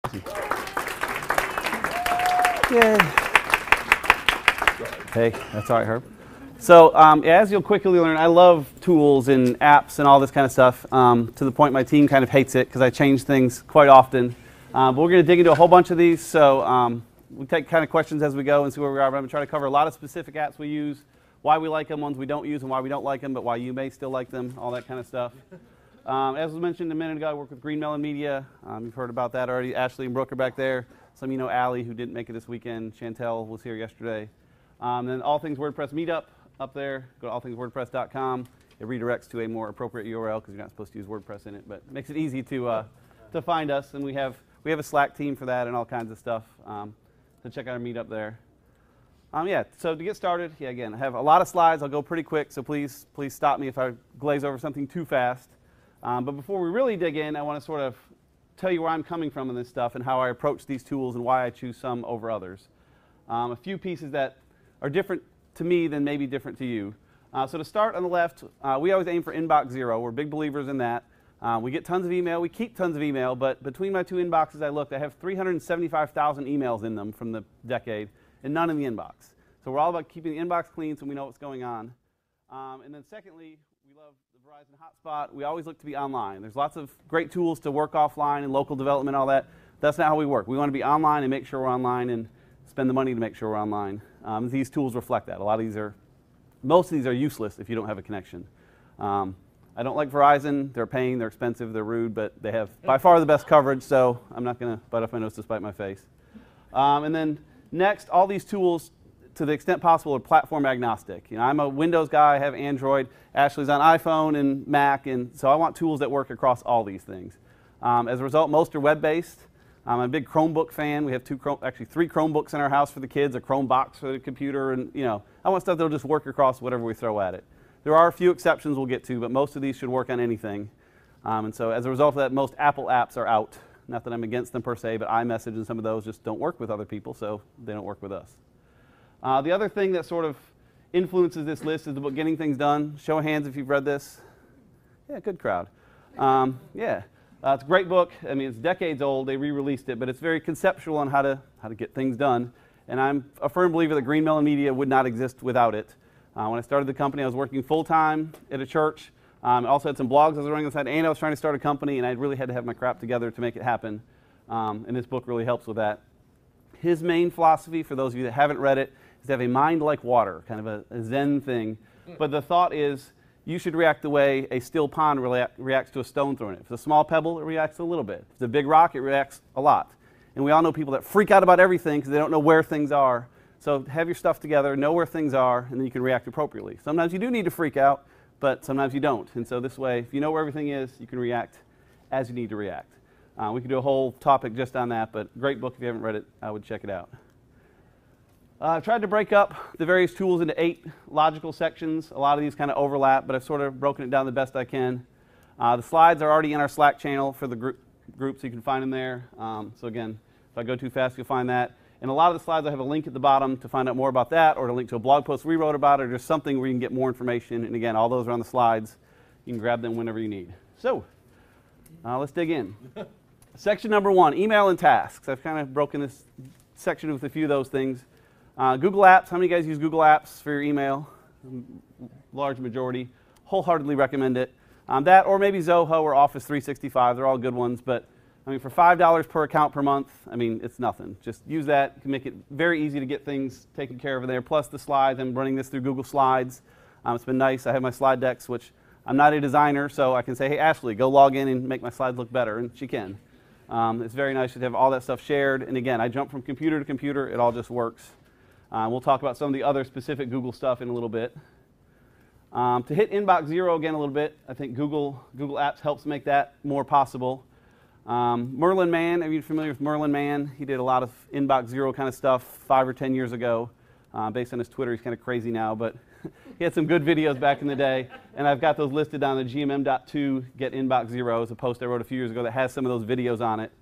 Yay. Hey, that's all right, Herb. So as you'll quickly learn, I love tools and apps and all this kind of stuff, to the point my team kind of hates it because I change things quite often. But we're going to dig into a whole bunch of these, so we take kind of questions as we go and see where we are. But I'm going to try to cover a lot of specific apps we use, why we like them, ones we don't use, and why we don't like them, but why you may still like them, all that kind of stuff. As was mentioned a minute ago, I work with Mellen Media. You've heard about that already. Ashley and Brooke are back there. Some of you know Allie, who didn't make it this weekend. Chantel was here yesterday. Then All Things WordPress Meetup up there. Go to allthingswordpress.com. It redirects to a more appropriate URL because you're not supposed to use WordPress in it, but it makes it easy to find us. And we have a Slack team for that and all kinds of stuff. So check out our meetup there. So to get started, again, I have a lot of slides. I'll go pretty quick, so please stop me if I glaze over something too fast. But before we really dig in, I want to sort of tell you where I'm coming from in this stuff and how I approach these tools and why I choose some over others. A few pieces that are different to me than maybe different to you. So to start on the left, we always aim for inbox zero. We're big believers in that. We get tons of email. We keep tons of email, but between my two inboxes I looked, I have 375,000 emails in them from the decade and none in the inbox. So we're all about keeping the inbox clean so we know what's going on. And then secondly, we love the Verizon hotspot. We always look to be online. There's lots of great tools to work offline and local development, all that. That's not how we work. We want to be online and make sure we're online and spend the money to make sure we're online. These tools reflect that. Most of these are useless if you don't have a connection. I don't like Verizon. They're a pain, they're expensive, they're rude, but they have by far the best coverage, so I'm not going to bite off my nose to spite my face. And then next, all these tools, to the extent possible, are platform agnostic. I'm a Windows guy, I have Android. Ashley's on iPhone and Mac, and so I want tools that work across all these things. As a result, most are web-based. I'm a big Chromebook fan. We have three Chromebooks in our house for the kids, a Chromebox for the computer, and I want stuff that'll just work across whatever we throw at it. There are a few exceptions we'll get to, but most of these should work on anything. And so as a result of that, most Apple apps are out. Not that I'm against them per se, but iMessage and some of those just don't work with other people, so they don't work with us. The other thing that sort of influences this list is the book Getting Things Done. Show of hands if you've read this. Yeah, good crowd. It's a great book. I mean, it's decades old. They re-released it, but it's very conceptual on how to get things done. And I'm a firm believer that Mellen Media would not exist without it. When I started the company, I was working full-time at a church. I also had some blogs I was running on the side, and I was trying to start a company, and I really had to have my crap together to make it happen. And this book really helps with that. His main philosophy, for those of you that haven't read it, is to have a mind like water, kind of a Zen thing. But the thought is you should react the way a still pond reacts to a stone thrown in it. If it's a small pebble, it reacts a little bit. If it's a big rock, it reacts a lot. And we all know people that freak out about everything because they don't know where things are. So have your stuff together, know where things are, and then you can react appropriately. Sometimes you do need to freak out, but sometimes you don't. And so this way, if you know where everything is, you can react as you need to react. We could do a whole topic just on that, but great book. If you haven't read it, I would check it out. I've tried to break up the various tools into 8 logical sections. A lot of these kind of overlap, but I've sort of broken it down the best I can. The slides are already in our Slack channel for the group, so you can find them there. So again, if I go too fast, you'll find that. And a lot of the slides, I have a link at the bottom to find out more about that, or to link to a blog post we wrote about it, or just something where you can get more information. And again, all those are on the slides. You can grab them whenever you need. So let's dig in. Section number 1, email and tasks. I've kind of broken this section with a few of those things. Google Apps. How many of you guys use Google Apps for your email? Large majority. Wholeheartedly recommend it. That, or maybe Zoho or Office 365. They're all good ones, but I mean, for $5 per account per month, I mean, it's nothing. Just use that. You can make it very easy to get things taken care of there. Plus the slides. I'm running this through Google Slides. It's been nice. I have my slide decks, which I'm not a designer, so I can say, hey, Ashley, go log in and make my slides look better, and she can. It's very nice to have all that stuff shared. And again, I jump from computer to computer. It all just works. We'll talk about some of the other specific Google stuff in a little bit. To hit inbox zero again a little bit, I think Google Apps helps make that more possible. Mellen Mann, are you familiar with Mellen Mann? He did a lot of inbox zero kind of stuff 5 or 10 years ago. Based on his Twitter, he's kind of crazy now, but he had some good videos back in the day. And I've got those listed on the gmm.to get inbox zero. It's a post I wrote a few years ago that has some of those videos on it.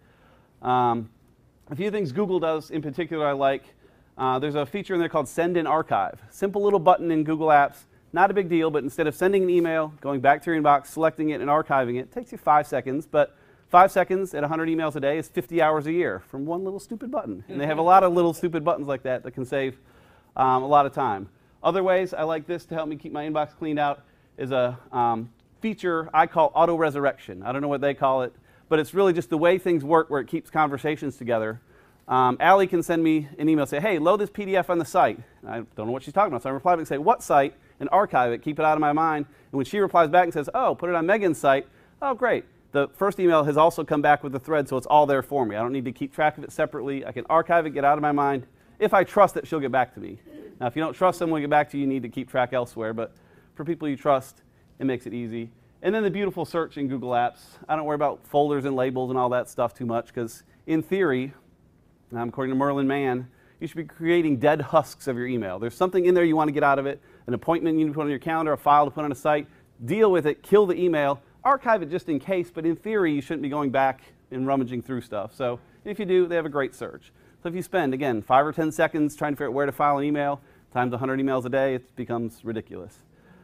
A few things Google does in particular I like. There's a feature in there called Send and Archive. Simple little button in Google Apps. Not a big deal, but instead of sending an email, going back to your inbox, selecting it, and archiving it, takes you 5 seconds, but 5 seconds at 100 emails a day is 50 hours a year from one little stupid button. And they have a lot of little stupid buttons like that that can save a lot of time. Other ways I like this to help me keep my inbox cleaned out is a feature I call auto resurrection. I don't know what they call it, but it's really just the way things work where it keeps conversations together. Allie can send me an email, say, hey, load this PDF on the site. And I don't know what she's talking about, so I reply back and say, what site? And archive it, keep it out of my mind. And when she replies back and says, oh, put it on Megan's site, oh, great. The first email has also come back with the thread, so it's all there for me. I don't need to keep track of it separately. I can archive it, get out of my mind. If I trust that she'll get back to me. Now, if you don't trust someone to get back to you, you need to keep track elsewhere. But for people you trust, it makes it easy. And then the beautiful search in Google Apps. I don't worry about folders and labels and all that stuff too much because in theory, according to Mellen, you should be creating dead husks of your email. There's something in there you want to get out of it, an appointment you need to put on your calendar, a file to put on a site. Deal with it, kill the email, archive it just in case, but in theory, you shouldn't be going back and rummaging through stuff. So if you do, they have a great search. So if you spend, again, 5 or 10 seconds trying to figure out where to file an email, times 100 emails a day, it becomes ridiculous.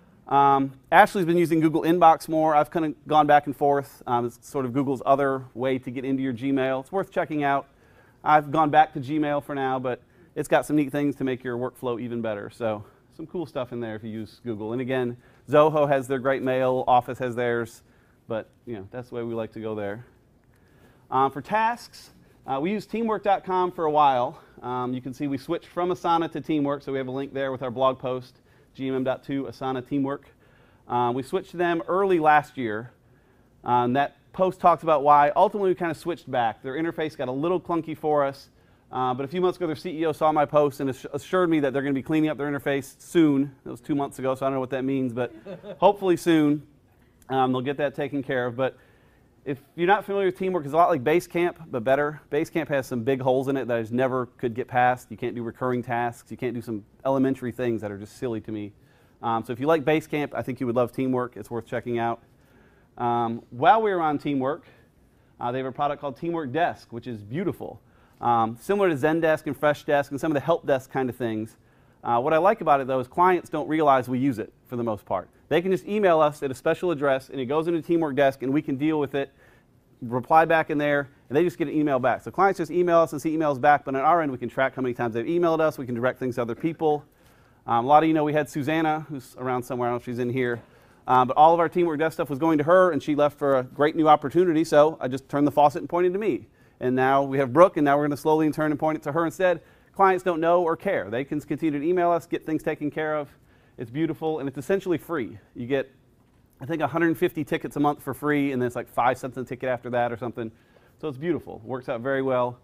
Ashley's been using Google Inbox more. I've kind of gone back and forth. It's sort of Google's other way to get into your Gmail. It's worth checking out. I've gone back to Gmail for now, but it's got some neat things to make your workflow even better. So some cool stuff in there if you use Google. And again, Zoho has their great mail, Office has theirs, but that's the way we like to go there. For tasks, we used teamwork.com for a while. You can see we switched from Asana to Teamwork, so we have a link there with our blog post, gmm.2 Asana Teamwork. We switched to them early last year. That post talks about why. Ultimately, we kind of switched back. Their interface got a little clunky for us, but a few months ago, their CEO saw my post and assured me that they're going to be cleaning up their interface soon. That was 2 months ago, so I don't know what that means, but hopefully soon they'll get that taken care of. But if you're not familiar with Teamwork, it's a lot like Basecamp, but better. Basecamp has some big holes in it that I just never could get past. You can't do recurring tasks. You can't do some elementary things that are just silly to me. So if you like Basecamp, I think you would love Teamwork. It's worth checking out. While we were on Teamwork, they have a product called Teamwork Desk, which is beautiful. Similar to Zendesk and Freshdesk and some of the help desk kind of things. What I like about it, though, is clients don't realize we use it for the most part. They can just email us at a special address, and it goes into Teamwork Desk, and we can deal with it, reply back in there, and they just get an email back. So clients just email us and see emails back, but on our end, we can track how many times they've emailed us. We can direct things to other people. A lot of you know we had Susanna, who's around somewhere. I don't know if she's in here. But all of our Teamwork Desk stuff was going to her, and she left for a great new opportunity, so I just turned the faucet and pointed to me. And now we have Brooke, and now we're going to slowly turn and point it to her instead. Clients don't know or care. They can continue to email us, get things taken care of. It's beautiful, and it's essentially free. You get, I think, 150 tickets a month for free, and then it's like 5 cents a ticket after that or something. So it's beautiful. It works out very well.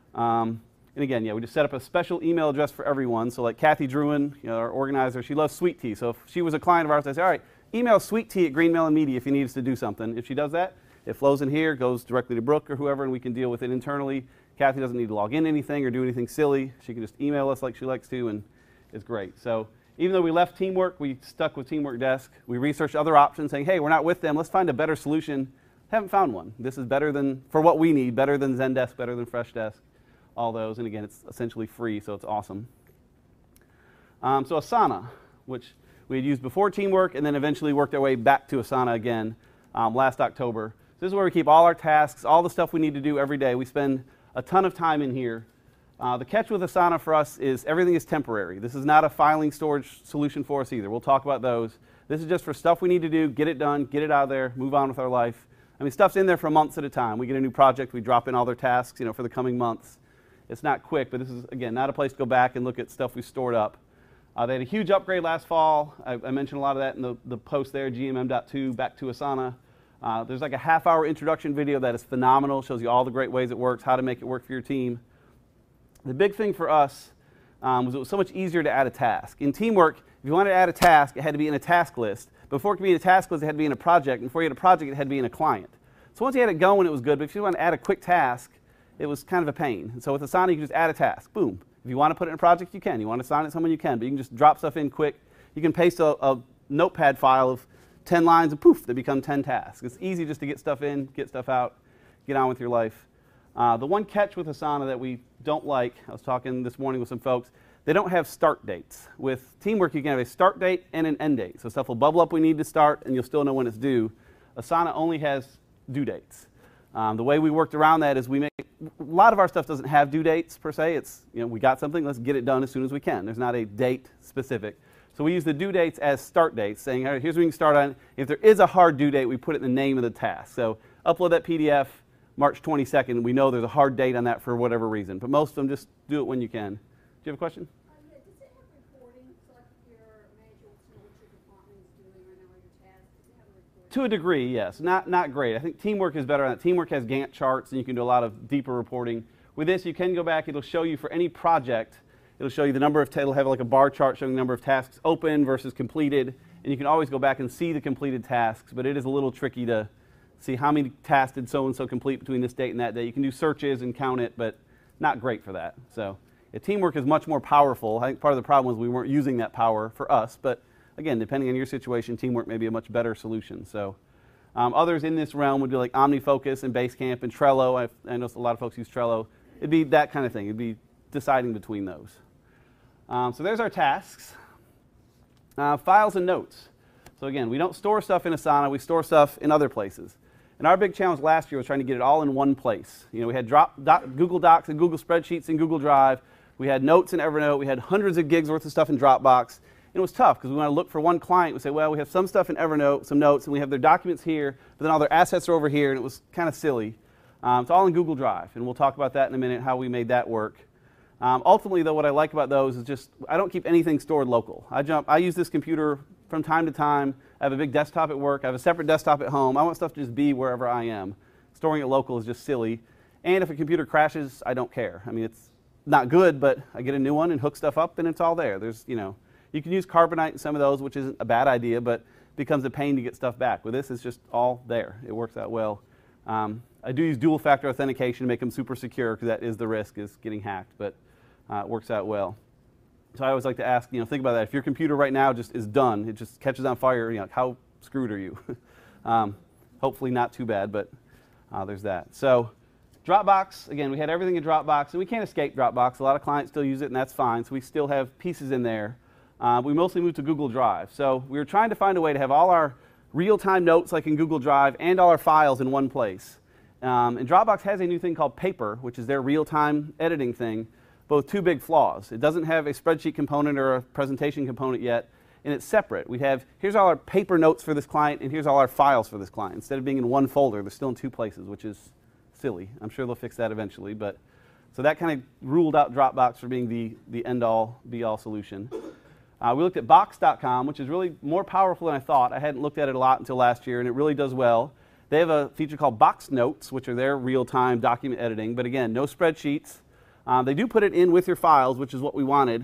And again, we just set up a special email address for everyone. So like Kathy Druin, our organizer, she loves sweet tea. So if she was a client of ours, I'd say, all right, email sweet tea at Green Mellen Media if you need us to do something. If she does that, it flows in here, goes directly to Brooke or whoever, and we can deal with it internally. Kathy doesn't need to log in anything or do anything silly. She can just email us like she likes to, and it's great. So even though we left Teamwork, we stuck with Teamwork Desk. We researched other options, saying, hey, we're not with them. Let's find a better solution. Haven't found one. This is better than, for what we need, better than Zendesk, better than Freshdesk, all those. And again, it's essentially free, so it's awesome. So Asana, which we had used before Teamwork and then eventually worked our way back to Asana again last October. So this is where we keep all our tasks, all the stuff we need to do every day. We spend a ton of time in here. The catch with Asana for us is everything is temporary. This is not a filing storage solution for us either. We'll talk about those. This is just for stuff we need to do, get it done, get it out of there, move on with our life. I mean, stuff's in there for months at a time. We get a new project, we drop in all their tasks, for the coming months. It's not quick, but this is, again, not a place to go back and look at stuff we stored up. They had a huge upgrade last fall. I mentioned a lot of that in the post there, gmm.2, back to Asana. There's like a half-hour introduction video that is phenomenal, shows you all the great ways it works, how to make it work for your team. The big thing for us was it was so much easier to add a task. In Teamwork, if you wanted to add a task, it had to be in a task list. Before it could be in a task list, it had to be in a project. And before you had a project, it had to be in a client. So once you had it going, it was good. But if you want to add a quick task, it was kind of a pain. And so with Asana, you can just add a task. Boom. If you want to put it in a project, you can. You want to assign it to someone, you can. But you can just drop stuff in quick. You can paste a notepad file of 10 lines, and poof, they become 10 tasks. It's easy just to get stuff in, get stuff out, get on with your life. The one catch with Asana that we don't like, I was talking this morning with some folks, they don't have start dates. With Teamwork, you can have a start date and an end date. So stuff will bubble up we need to start, and you'll still know when it's due. Asana only has due dates. The way we worked around that is we make, a lot of our stuff doesn't have due dates per se. It's, we got something, let's get it done as soon as we can. There's not a date specific. So we use the due dates as start dates, saying, all right, here's when you can start on. If there is a hard due date, we put it in the name of the task. So upload that PDF March 22nd. We know there's a hard date on that for whatever reason. But most of them just do it when you can. Do you have a question? Yeah, does it have reporting? So like if your manager wants to know what your department is doing right now or your tasks, does it have a reporting? To a degree, yes. Not great. I think Teamwork is better on that. Teamwork has Gantt charts, and you can do a lot of deeper reporting. With this, you can go back. It'll show you for any project. It'll show you the number of, it'll have like a bar chart showing the number of tasks open versus completed, and you can always go back and see the completed tasks, but it is a little tricky to see how many tasks did so-and-so complete between this date and that date. You can do searches and count it, but not great for that. So yeah, Teamwork is much more powerful. I think part of the problem was we weren't using that power for us, but again, depending on your situation, Teamwork may be a much better solution. So others in this realm would be like OmniFocus and Basecamp and Trello. I know a lot of folks use Trello. It'd be that kind of thing. It'd be deciding between those. So there's our tasks. Files and notes. So again, we don't store stuff in Asana, we store stuff in other places. And our big challenge last year was trying to get it all in one place. We had Google Docs and Google Spreadsheets and Google Drive. We had notes in Evernote. We had hundreds of gigs worth of stuff in Dropbox. And it was tough because we want to look for one client. We say, well, we have some stuff in Evernote, some notes, and we have their documents here, but then all their assets are over here, and it was kind of silly. It's all in Google Drive, and we'll talk about that in a minute, how we made that work. Ultimately, though, what I like about those is just I don't keep anything stored local. I use this computer from time to time. I have a big desktop at work. I have a separate desktop at home. I want stuff to just be wherever I am. Storing it local is just silly. And if a computer crashes, I don't care. I mean, it's not good, but I get a new one and hook stuff up, and it's all there. There's, you can use Carbonite in some of those, which isn't a bad idea, but becomes a pain to get stuff back. With this, it's just all there. It works out well. I do use dual-factor authentication to make them super secure, because that is the risk, is getting hacked, but it works out well. So I always like to ask, think about that. If your computer right now just is done, it just catches on fire, how screwed are you? Hopefully not too bad, but there's that. So Dropbox, again, we had everything in Dropbox, and we can't escape Dropbox. A lot of clients still use it, and that's fine, so we still have pieces in there. We mostly moved to Google Drive. So we were trying to find a way to have all our real-time notes, like in Google Drive, and all our files in one place. And Dropbox has a new thing called Paper, which is their real-time editing thing, but with two big flaws. It doesn't have a spreadsheet component or a presentation component yet, and it's separate. We have, here's all our paper notes for this client, and here's all our files for this client. Instead of being in one folder, they're still in two places, which is silly. I'm sure they'll fix that eventually, but so that kind of ruled out Dropbox for being the end-all, be-all solution. We looked at Box.com, which is really more powerful than I thought. I hadn't looked at it a lot until last year, and it really does well. They have a feature called Box Notes, which are their real-time document editing, but again, no spreadsheets. They do put it in with your files, which is what we wanted.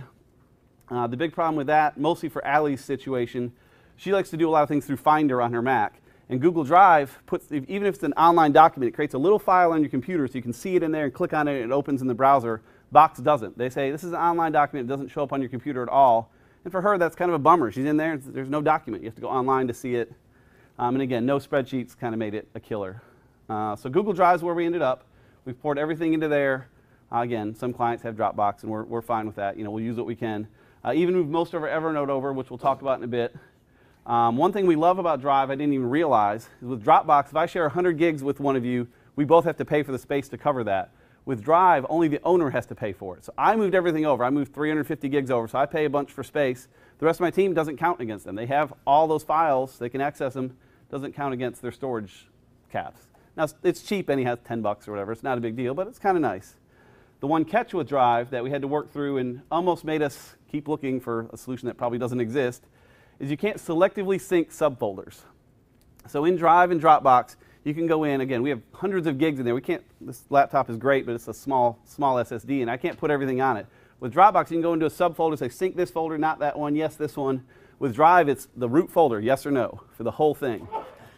The big problem with that, mostly for Allie's situation, she likes to do a lot of things through Finder on her Mac. And Google Drive, even if it's an online document, it creates a little file on your computer so you can see it in there and click on it and it opens in the browser. Box doesn't. They say, this is an online document, it doesn't show up on your computer at all. And for her, that's kind of a bummer. She's in there, there's no document. You have to go online to see it. And again, no spreadsheets kind of made it a killer. So Google Drive is where we ended up. We've poured everything into there. Again, some clients have Dropbox, and we're fine with that. We'll use what we can. Even moved most of our Evernote over, which we'll talk about in a bit. One thing we love about Drive, I didn't even realize, is with Dropbox, if I share 100 gigs with one of you, we both have to pay for the space to cover that. With Drive, only the owner has to pay for it. So I moved everything over. I moved 350 gigs over, so I pay a bunch for space. The rest of my team doesn't count against them. They have all those files. They can access them. Doesn't count against their storage caps. Now, it's cheap, and he has 10 bucks or whatever. It's not a big deal, but it's kind of nice. The one catch with Drive that we had to work through and almost made us keep looking for a solution that probably doesn't exist is you can't selectively sync subfolders. So in Drive and Dropbox, you can go in, again, we have hundreds of gigs in there. We can't, this laptop is great, but it's a small SSD, and I can't put everything on it. With Dropbox, you can go into a subfolder, say sync this folder, not that one, yes, this one. With Drive, it's the root folder, yes or no, for the whole thing.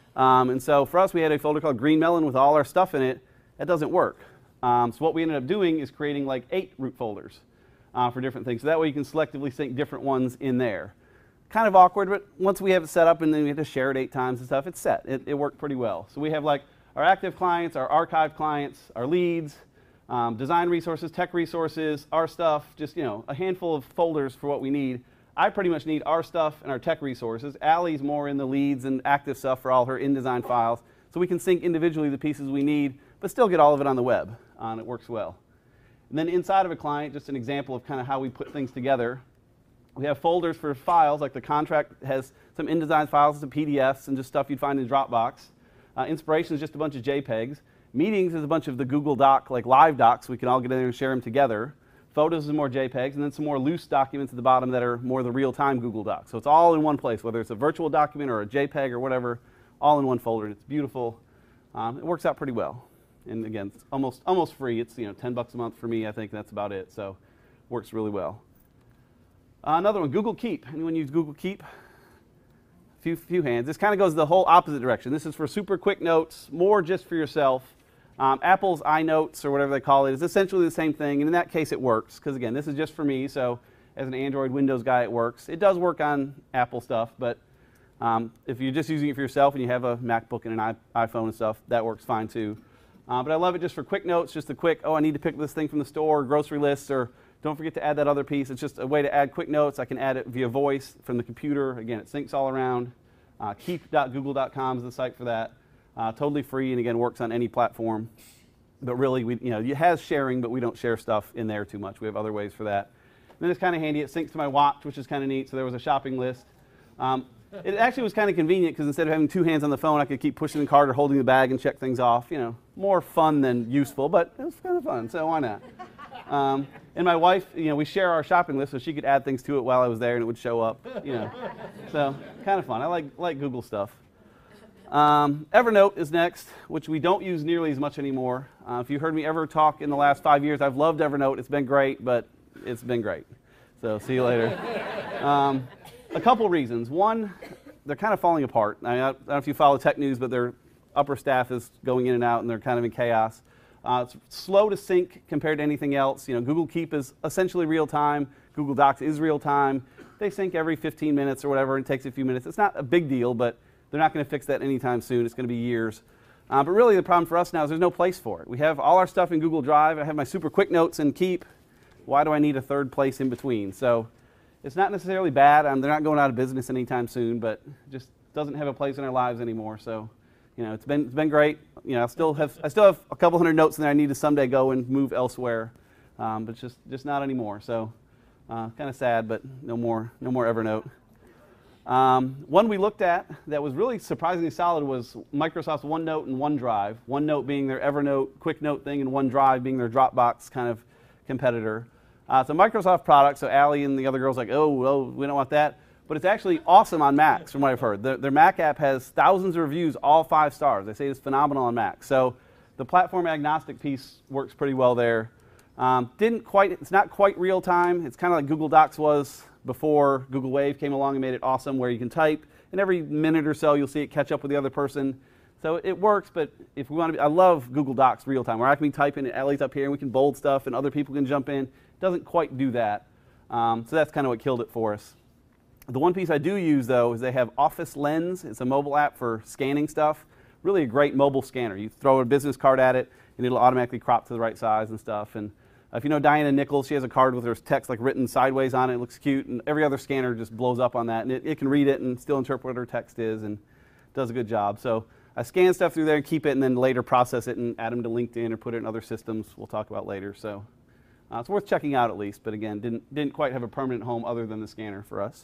And so for us, we had a folder called Green Mellen with all our stuff in it. That doesn't work. So what we ended up doing is creating like 8 root folders for different things. So that way you can selectively sync different ones in there. Kind of awkward, but once we have it set up and then we have to share it 8 times and stuff, it's set. It worked pretty well. So we have like our active clients, our archive clients, our leads, design resources, tech resources, our stuff, just a handful of folders for what we need. I pretty much need our stuff and our tech resources. Allie's more in the leads and active stuff for all her InDesign files. So So we can sync individually the pieces we need, but still get all of it on the web, and it works well. And then inside of a client, just an example of kind of how we put things together. We have folders for files, like the contract has some InDesign files, some PDFs, and just stuff you'd find in Dropbox. Inspiration is just a bunch of JPEGs. Meetings is a bunch of the Google Doc, like live docs. We can all get in there and share them together. Photos is more JPEGs, and then some more loose documents at the bottom that are more the real-time Google Docs. So it's all in one place, whether it's a virtual document or a JPEG or whatever, all in one folder. It's beautiful. It works out pretty well. And again, it's almost free. It's $10 a month for me. I think that's about it. So works really well. Another one, Google Keep. Anyone use Google Keep? Few hands. This kind of goes the whole opposite direction. This is for super quick notes, more just for yourself. Apple's iNotes, or whatever they call it, is essentially the same thing. And in that case, it works. Because again, this is just for me. So as an Android, Windows guy, it works. It does work on Apple stuff. But if you're just using it for yourself and you have a MacBook and an iPhone and stuff, that works fine too. But I love it just for quick notes, just a quick, oh, I need to pick this thing from the store, grocery lists, or don't forget to add that other piece. It's just a way to add quick notes. I can add it via voice from the computer. Again, it syncs all around. Keep.google.com is the site for that. Totally free, and again, works on any platform. But really, it has sharing, but we don't share stuff in there too much. We have other ways for that. And then it's kind of handy. It syncs to my watch, which is kind of neat. So there was a shopping list. It actually was kind of convenient because instead of having two hands on the phone, I could keep pushing the cart or holding the bag and check things off. More fun than useful, but it was kind of fun, so why not? And my wife, we share our shopping list, so she could add things to it while I was there, and it would show up. So kind of fun. I like Google stuff. Evernote is next, which we don't use nearly as much anymore. If you heard me ever talk in the last 5 years, I've loved Evernote. It's been great, but it's been great. So see you later. A couple reasons. One, they're kind of falling apart. I don't know if you follow tech news, but their upper staff is going in and out, and they're kind of in chaos. It's slow to sync compared to anything else. Google Keep is essentially real time. Google Docs is real time. They sync every 15 minutes or whatever, and it takes a few minutes. It's not a big deal, but they're not going to fix that anytime soon. It's going to be years. But really, the problem for us now is there's no place for it. We have all our stuff in Google Drive. I have my super quick notes in Keep. Why do I need a third place in between? So it's not necessarily bad. They're not going out of business anytime soon, but it just doesn't have a place in our lives anymore. So it's been great. I still have a couple hundred notes in there I need to someday go and move elsewhere, but it's just not anymore. So kind of sad, but no more Evernote. One we looked at that was really surprisingly solid was Microsoft's OneNote and OneDrive. OneNote being their Evernote quick note thing, and OneDrive being their Dropbox kind of competitor. It's a Microsoft product, so Allie and the other girls like, oh, we don't want that. But it's actually awesome on Macs, from what I've heard. Their Mac app has thousands of reviews, all 5 stars. They say it's phenomenal on Mac. So the platform agnostic piece works pretty well there. It's not quite real time. It's kind of like Google Docs was before Google Wave came along and made it awesome, where you can type, and every minute or so you'll see it catch up with the other person. So it works, but if we want to I love Google Docs real time, where I can be typing and Ellie's up here and we can bold stuff and other people can jump in. It doesn't quite do that. So that's kind of what killed it for us. The one piece I do use, though, is they have Office Lens. It's a mobile app for scanning stuff. Really a great mobile scanner. You throw a business card at it, and it'll automatically crop to the right size and stuff. And if you know Diana Nichols, she has a card with her text written sideways on it. It looks cute, and every other scanner just blows up on that. And it can read it and still interpret what her text is and does a good job. So I scan stuff through there and keep it, and then later process it and add them to LinkedIn or put it in other systems we'll talk about later. So it's worth checking out at least. But again, didn't quite have a permanent home other than the scanner for us.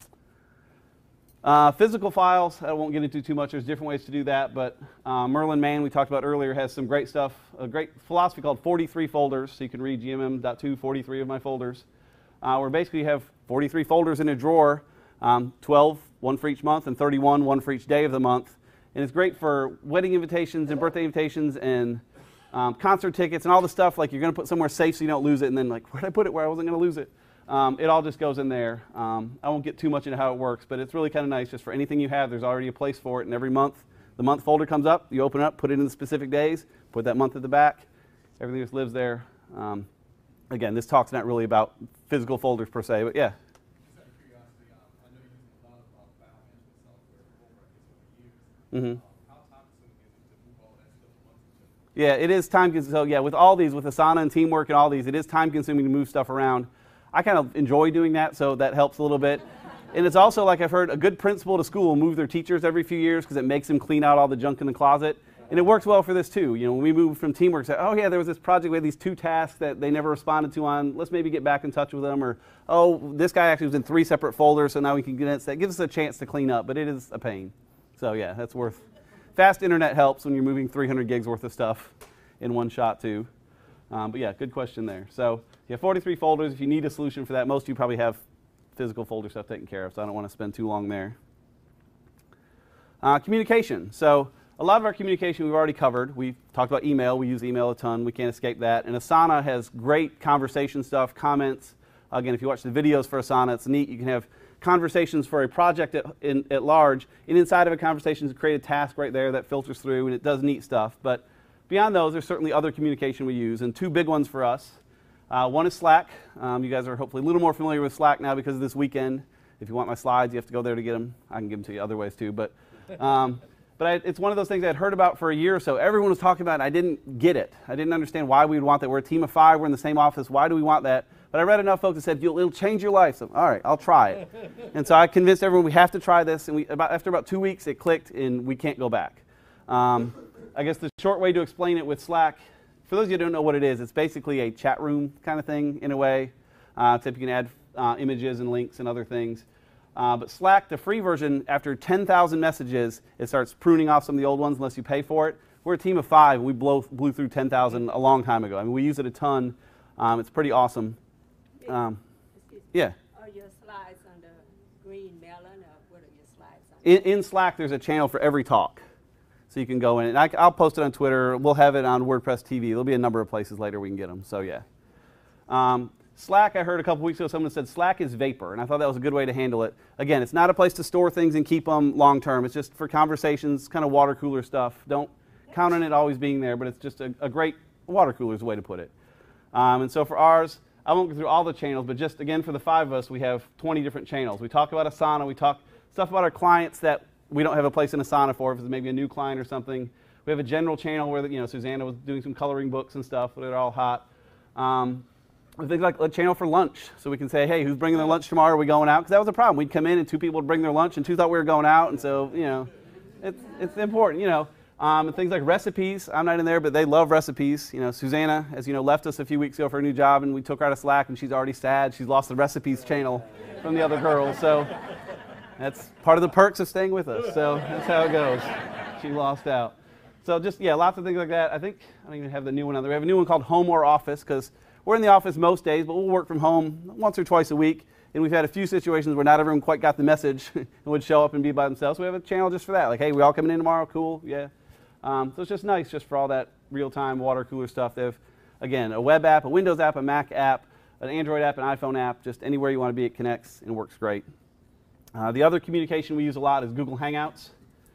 Physical files, I won't get into too much. There's different ways to do that, but Mellen, we talked about earlier, has some great stuff, a great philosophy called 43 folders, so you can read GMM.2, 43 of my folders, where basically you have 43 folders in a drawer, 12, one for each month, and 31, one for each day of the month. And it's great for wedding invitations and birthday invitations and concert tickets and all the stuff, like you're going to put somewhere safe so you don't lose it, and then like, where'd I put it where I wasn't going to lose it? It all just goes in there. I won't get too much into how it works, but it's really kind of nice. Just for anything you have, there's already a place for it. And every month, the month folder comes up. You open it up, put it in the specific days, put that month at the back. Everything just lives there. Again, this talk's not really about physical folders per se, but yeah. Just out of curiosity, I know you're using a lot of file management software over, I guess, over the years. How time-consuming is it to move all that stuff from one to the other? Yeah, it is time-consuming. So yeah, with all these, with Asana and Teamwork and all these, it is time-consuming to move stuff around. I kind of enjoy doing that, so that helps a little bit. And it's also, like I've heard, a good principal to school will move their teachers every few years because it makes them clean out all the junk in the closet. And it works well for this too. You know, when we moved from Teamwork, said, oh yeah, there was this project, we had these 2 tasks that they never responded to on. Let's maybe get back in touch with them. Or, oh, this guy actually was in 3 separate folders, so now we can get it. That gives us a chance to clean up, but it is a pain. So yeah, that's worth. Fast internet helps when you're moving 300 gigs worth of stuff in one shot too. But yeah, good question there. So you have 43 folders. If you need a solution for that, most of you probably have physical folder stuff taken care of, so I don't want to spend too long there. Communication. So a lot of our communication we've already covered. We've talked about email. We use email a ton. We can't escape that. And Asana has great conversation stuff, comments. Again, if you watch the videos for Asana, it's neat. You can have conversations for a project at large, and inside of a conversation, create a task right there that filters through, and it does neat stuff. But beyond those, there's certainly other communication we use, and 2 big ones for us. One is Slack. You guys are hopefully a little more familiar with Slack now because of this weekend. If you want my slides, you have to go there to get them. I can give them to you other ways too. But it's one of those things I'd heard about for a year or so. Everyone was talking about it, and I didn't get it. I didn't understand why we would want that. We're a team of 5. We're in the same office. Why do we want that? But I read enough folks that said, it'll change your life. So, all right, I'll try it. And so I convinced everyone we have to try this. And after about 2 weeks, it clicked, and we can't go back. I guess the short way to explain it with Slack, for those of you who don't know what it is, it's basically a chat room kind of thing in a way. Except you can add images and links and other things. But Slack, the free version, after 10,000 messages, it starts pruning off some of the old ones unless you pay for it. We're a team of 5, and we blew through 10,000 a long time ago. I mean, we use it a ton. It's pretty awesome. Yeah. Are your slides under green Mellen, or what are your slides under? In Slack, there's a channel for every talk. So you can go in, and I'll post it on Twitter. We'll have it on WordPress TV. There'll be a number of places later we can get them. So yeah. Slack, I heard a couple weeks ago someone said Slack is vapor, and I thought that was a good way to handle it. Again, it's not a place to store things and keep them long term. It's just for conversations, kind of water cooler stuff. Don't count on it always being there, but it's just a great water cooler is the way to put it. And so for ours, I won't go through all the channels, but just again for the 5 of us, we have 20 different channels. We talk about Asana, we talk stuff about our clients that we don't have a place in Asana for, if it's maybe a new client or something. We have a general channel where Susanna was doing some coloring books and stuff, but they're all hot. Things like a channel for lunch, so we can say, hey, who's bringing their lunch tomorrow? Are we going out? Because that was a problem. We'd come in and 2 people would bring their lunch, and 2 thought we were going out, and so it's important. And things like recipes, I'm not in there, but they love recipes. Susanna, as you know, left us a few weeks ago for a new job, and we took her out of Slack, and she's already sad. She's lost the recipes channel from the other girls, so that's part of the perks of staying with us. So that's how it goes. She lost out. So just, yeah, lots of things like that. I think, I don't even have the new one on there. We have a new one called Home or Office, because we're in the office most days, but we'll work from home once or twice a week. And we've had a few situations where not everyone quite got the message and would show up and be by themselves. So we have a channel just for that. Like, hey, we all coming in tomorrow? Cool, yeah. So it's just nice just for all that real-time water cooler stuff. They have, again, a web app, a Windows app, a Mac app, an Android app, an iPhone app. Just anywhere you want to be, it connects and works great. The other communication we use a lot is Google Hangouts.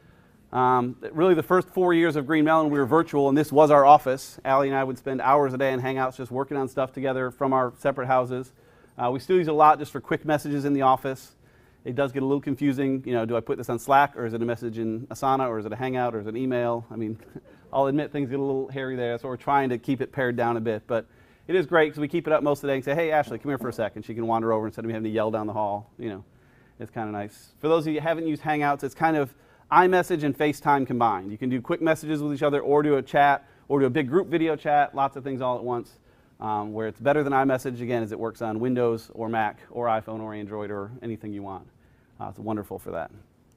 Really, the first 4 years of Green Mellen, we were virtual, and this was our office. Allie and I would spend hours a day in Hangouts just working on stuff together from our separate houses. We still use it a lot just for quick messages in the office. It does get a little confusing. Do I put this on Slack, or is it a message in Asana, or is it a Hangout, or is it an email? I mean, I'll admit things get a little hairy there, so we're trying to keep it pared down a bit. But it is great because we keep it up most of the day and say, hey, Ashley, come here for a second. She can wander over instead of me having to yell down the hall. It's kind of nice. For those of you who haven't used Hangouts, it's kind of iMessage and FaceTime combined. You can do quick messages with each other, or do a chat, or do a big group video chat, lots of things all at once. Where it's better than iMessage, again, is it works on Windows or Mac or iPhone or Android or anything you want. It's wonderful for that.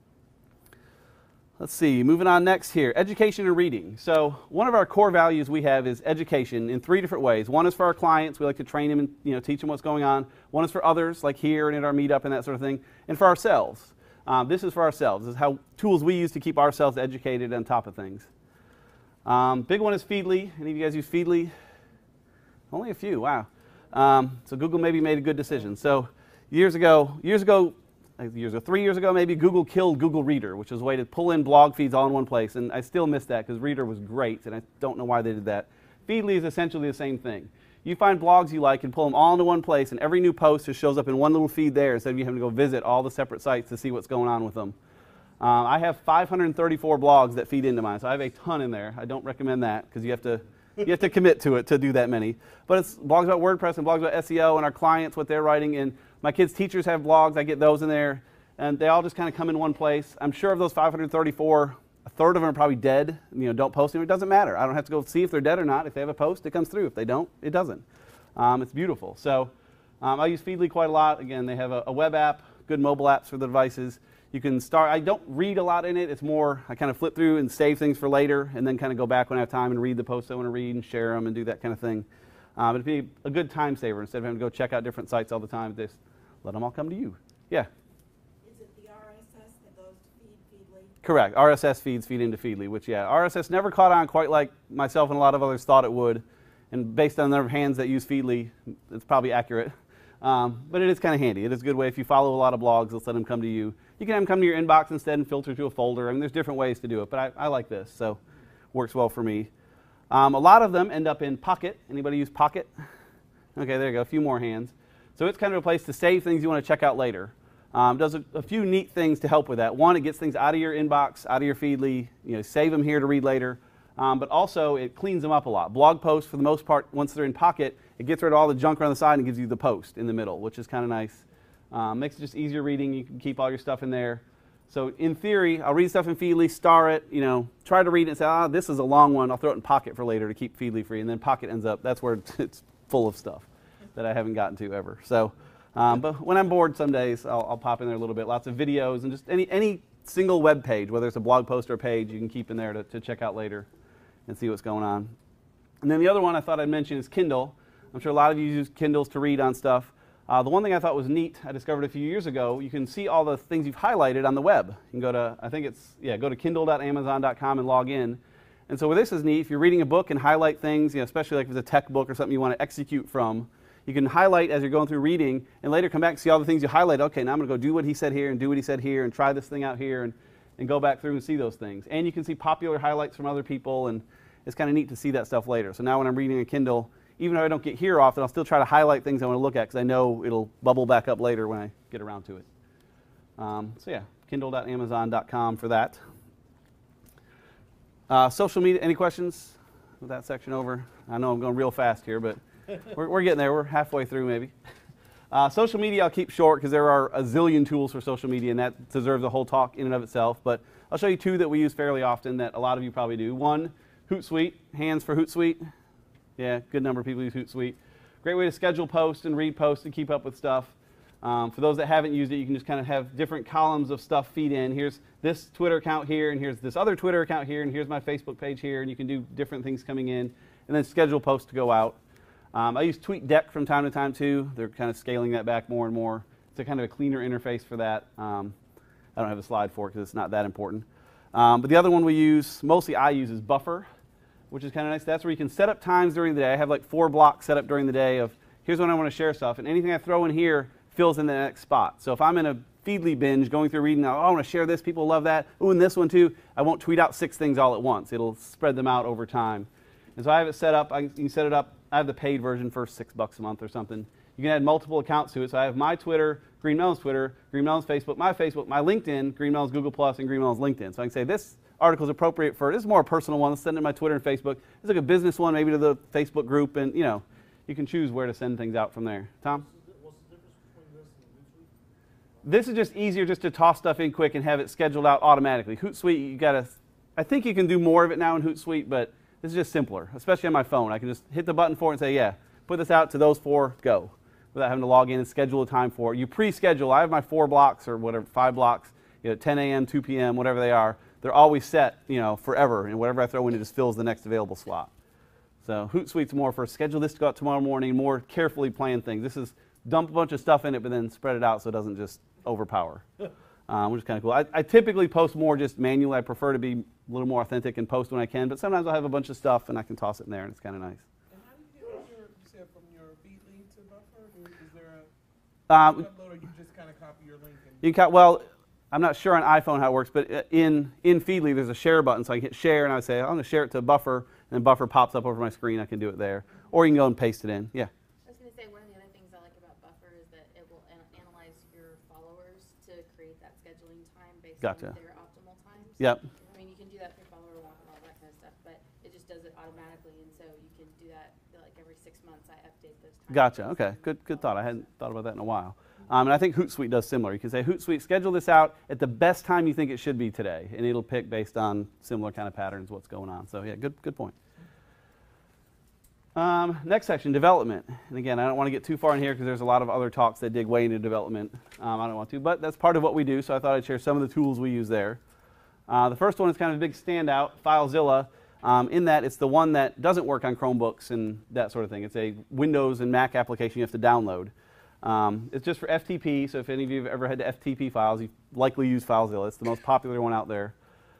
Let's see, moving on next here, education and reading. So one of our core values we have is education in 3 different ways. One is for our clients. We like to train them and teach them what's going on. One is for others, like here and at our meetup and that sort of thing. And for ourselves. This is for ourselves. This is how tools we use to keep ourselves educated on top of things. Big one is Feedly. Any of you guys use Feedly? Only a few, wow. So Google maybe made a good decision. So 3 years ago maybe, Google killed Google Reader, which was a way to pull in blog feeds all in one place. And I still miss that because Reader was great, and I don't know why they did that. Feedly is essentially the same thing. You find blogs you like and pull them all into one place, and every new post just shows up in one little feed there instead of you having to go visit all the separate sites to see what's going on with them. I have 534 blogs that feed into mine, so I have a ton in there. I don't recommend that because you have to commit to it to do that many. But it's blogs about WordPress and blogs about SEO and our clients, what they're writing. And My kids' teachers have blogs. I get those in there, and they all just kind of come in one place. I'm sure of those 534, a third of them are probably dead. Don't post them. It doesn't matter. I don't have to go see if they're dead or not. If they have a post, it comes through. If they don't, it doesn't. It's beautiful. So I use Feedly quite a lot. Again, they have a web app, good mobile apps for the devices. You can start. I don't read a lot in it. It's more I kind of flip through and save things for later, and then kind of go back when I have time and read the posts I want to read and share them and do that kind of thing. It'd be a good time saver instead of having to go check out different sites all the time. Just let them all come to you. Yeah. Is it the RSS that goes to Feedly? Correct. RSS feeds feed into Feedly, which RSS never caught on quite like myself and a lot of others thought it would. And based on the number of hands that use Feedly, it's probably accurate. But it is kind of handy. It is a good way if you follow a lot of blogs, let's let them come to you. You can have them come to your inbox instead and filter to a folder. I mean, there's different ways to do it, but I like this, so works well for me. A lot of them end up in Pocket. Anybody use Pocket? Okay, there you go, a few more hands. So it's kind of a place to save things you want to check out later. Does a few neat things to help with that. One, it gets things out of your inbox, out of your Feedly, save them here to read later. But also, it cleans them up a lot. Blog posts, for the most part, once they're in Pocket, it gets rid of all the junk around the side and gives you the post in the middle, which is kind of nice. Makes it just easier reading. You can keep all your stuff in there. So in theory, I'll read stuff in Feedly, star it, try to read it and say, this is a long one. I'll throw it in Pocket for later to keep Feedly free. And then Pocket ends up, that's where it's full of stuff that I haven't gotten to ever. So, but when I'm bored some days, I'll pop in there a little bit. Lots of videos and just any single web page, whether it's a blog post or a page, you can keep in there to check out later and see what's going on. And then the other one I thought I'd mention is Kindle. I'm sure a lot of you use Kindles to read on stuff. The one thing I thought was neat, I discovered a few years ago, you can see all the things you've highlighted on the web. You can go to, go to kindle.amazon.com and log in. And so this is neat. If you're reading a book and highlight things, especially like if it's a tech book or something you want to execute from, you can highlight as you're going through reading and later come back and see all the things you highlight. Okay, now I'm going to go do what he said here and do what he said here and try this thing out here and go back through and see those things. And you can see popular highlights from other people, and it's kind of neat to see that stuff later. So now when I'm reading a Kindle, even though I don't get here often, I'll still try to highlight things I want to look at because I know it'll bubble back up later when I get around to it. So yeah, kindle.amazon.com for that. Social media, any questions with that section over? I know I'm going real fast here, but we're getting there. We're halfway through maybe. Social media I'll keep short because there are a zillion tools for social media, and that deserves a whole talk in and of itself. But I'll show you two that we use fairly often that a lot of you probably do. One, Hootsuite. Hands for Hootsuite. Yeah, good number of people use Hootsuite. Great way to schedule posts and read posts and keep up with stuff. For those that haven't used it, you can just kind of have different columns of stuff feed in. Here's this Twitter account here, and here's this other Twitter account here, and here's my Facebook page here, and you can do different things coming in, and then schedule posts to go out. I use TweetDeck from time to time too. They're kind of scaling that back more and more. It's a kind of a cleaner interface for that. I don't have a slide for it because it's not that important. But the other one we use, mostly I use, is Buffer, which is kind of nice. That's where you can set up times during the day. I have like 4 blocks set up during the day of here's when I want to share stuff, and anything I throw in here fills in the next spot. So if I'm in a Feedly binge going through reading, I want to share this, people love that. Ooh, and this one too. I won't tweet out 6 things all at once. It'll spread them out over time. And so I have it set up. You can set it up. I have the paid version for $6 a month or something. You can add multiple accounts to it. So I have my Twitter, Green Mellen's Twitter, Green Mellen's Facebook, my LinkedIn, Green Mellen's Google+, and Green Mellen's LinkedIn. So I can say this article is appropriate for, this is more a personal one. Let's send it to my Twitter and Facebook. This is like a business one, maybe to the Facebook group. And, you can choose where to send things out from there. Tom? What's the difference between this and Hootsuite? This is just easier just to toss stuff in quick and have it scheduled out automatically. Hootsuite, you gotta, I think you can do more of it now in Hootsuite, but this is just simpler, especially on my phone. I can just hit the button for it and say, yeah, put this out to those 4, go, without having to log in and schedule a time for it. You pre-schedule. I have my 4 blocks or whatever, 5 blocks, 10 a.m., 2 p.m., whatever they are. They're always set, forever, and whatever I throw in, it just fills the next available slot. So Hootsuite's more for schedule this to go out tomorrow morning, more carefully planned things. This is dump a bunch of stuff in it, but then spread it out so it doesn't just overpower, which is kind of cool. I typically post more just manually. I prefer to be a little more authentic and post when I can, but sometimes I'll have a bunch of stuff and I can toss it in there, and it's kind of nice. And how do you get you said from your Feedly to Buffer? Is there a upload, or you just kind of copy your link? Well, I'm not sure on iPhone how it works, but in Feedly there's a share button, so I can hit share and I say I'm going to share it to Buffer, and then Buffer pops up over my screen. I can do it there, or you can go and paste it in. Yeah. I was going to say, one of the other things I like about Buffer is that it will analyze your followers to create that scheduling time based Gotcha. on their optimal times. Yep. I mean, you can do that through follower walk and all that kind of stuff, but it just does it automatically, and so you can do that like every 6 months. I update those times. Gotcha. Okay. Good thought. I hadn't thought about that in a while. And I think Hootsuite does similar. You can say, Hootsuite, schedule this out at the best time you think it should be today, and it'll pick based on similar kind of patterns what's going on. So yeah, good point. Next section, development. And again, I don't want to get too far in here because there's a lot of other talks that dig way into development. I don't want to, but that's part of what we do, so I thought I'd share some of the tools we use there. The first one is kind of a big standout, FileZilla, in that it's the one that doesn't work on Chromebooks and that sort of thing. It's a Windows and Mac application you have to download. It's just for FTP, so if any of you have ever had to FTP files, you've likely used FileZilla. It's the most popular one out there.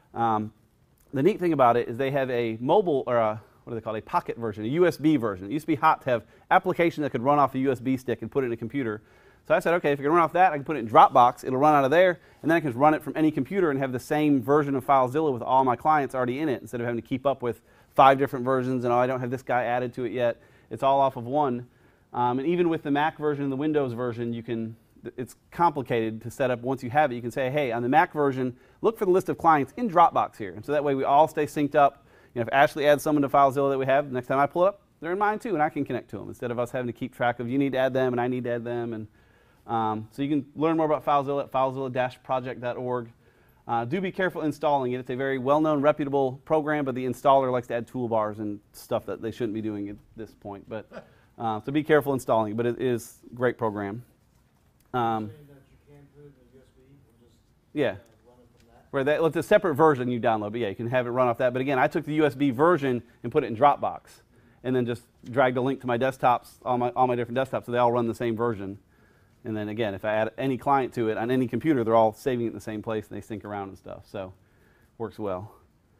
The neat thing about it is they have a mobile, or a, what do they call it, a pocket version, a USB version. It used to be hot to have application that could run off a USB stick and put it in a computer. So I said, okay, if you can run off that, I can put it in Dropbox. It'll run out of there, and then I can just run it from any computer and have the same version of FileZilla with all my clients already in it, instead of having to keep up with 5 different versions and, oh, I don't have this guy added to it yet. It's all off of one. And even with the Mac version and the Windows version, you can, it's complicated to set up. Once you have it, you can say, hey, on the Mac version, look for the list of clients in Dropbox here. And so that way we all stay synced up. You know, if Ashley adds someone to FileZilla that we have, next time I pull it up, they're in mine too, and I can connect to them, instead of us having to keep track of, you need to add them and I need to add them. And so you can learn more about FileZilla at filezilla-project.org. Do be careful installing it. It's a very well-known, reputable program, but the installer likes to add toolbars and stuff that they shouldn't be doing at this point. But so be careful installing it, but it is a great program. Saying that you can put it in a USB and just Yeah. run it from that. Where that, well, it's a separate version you download, but yeah, you can have it run off that. But again, I took the USB version and put it in Dropbox, and then just dragged a link to my desktops, all my different desktops, so they all run the same version. And then again, if I add any client to it on any computer, they're all saving it in the same place and they sync around and stuff. So works well.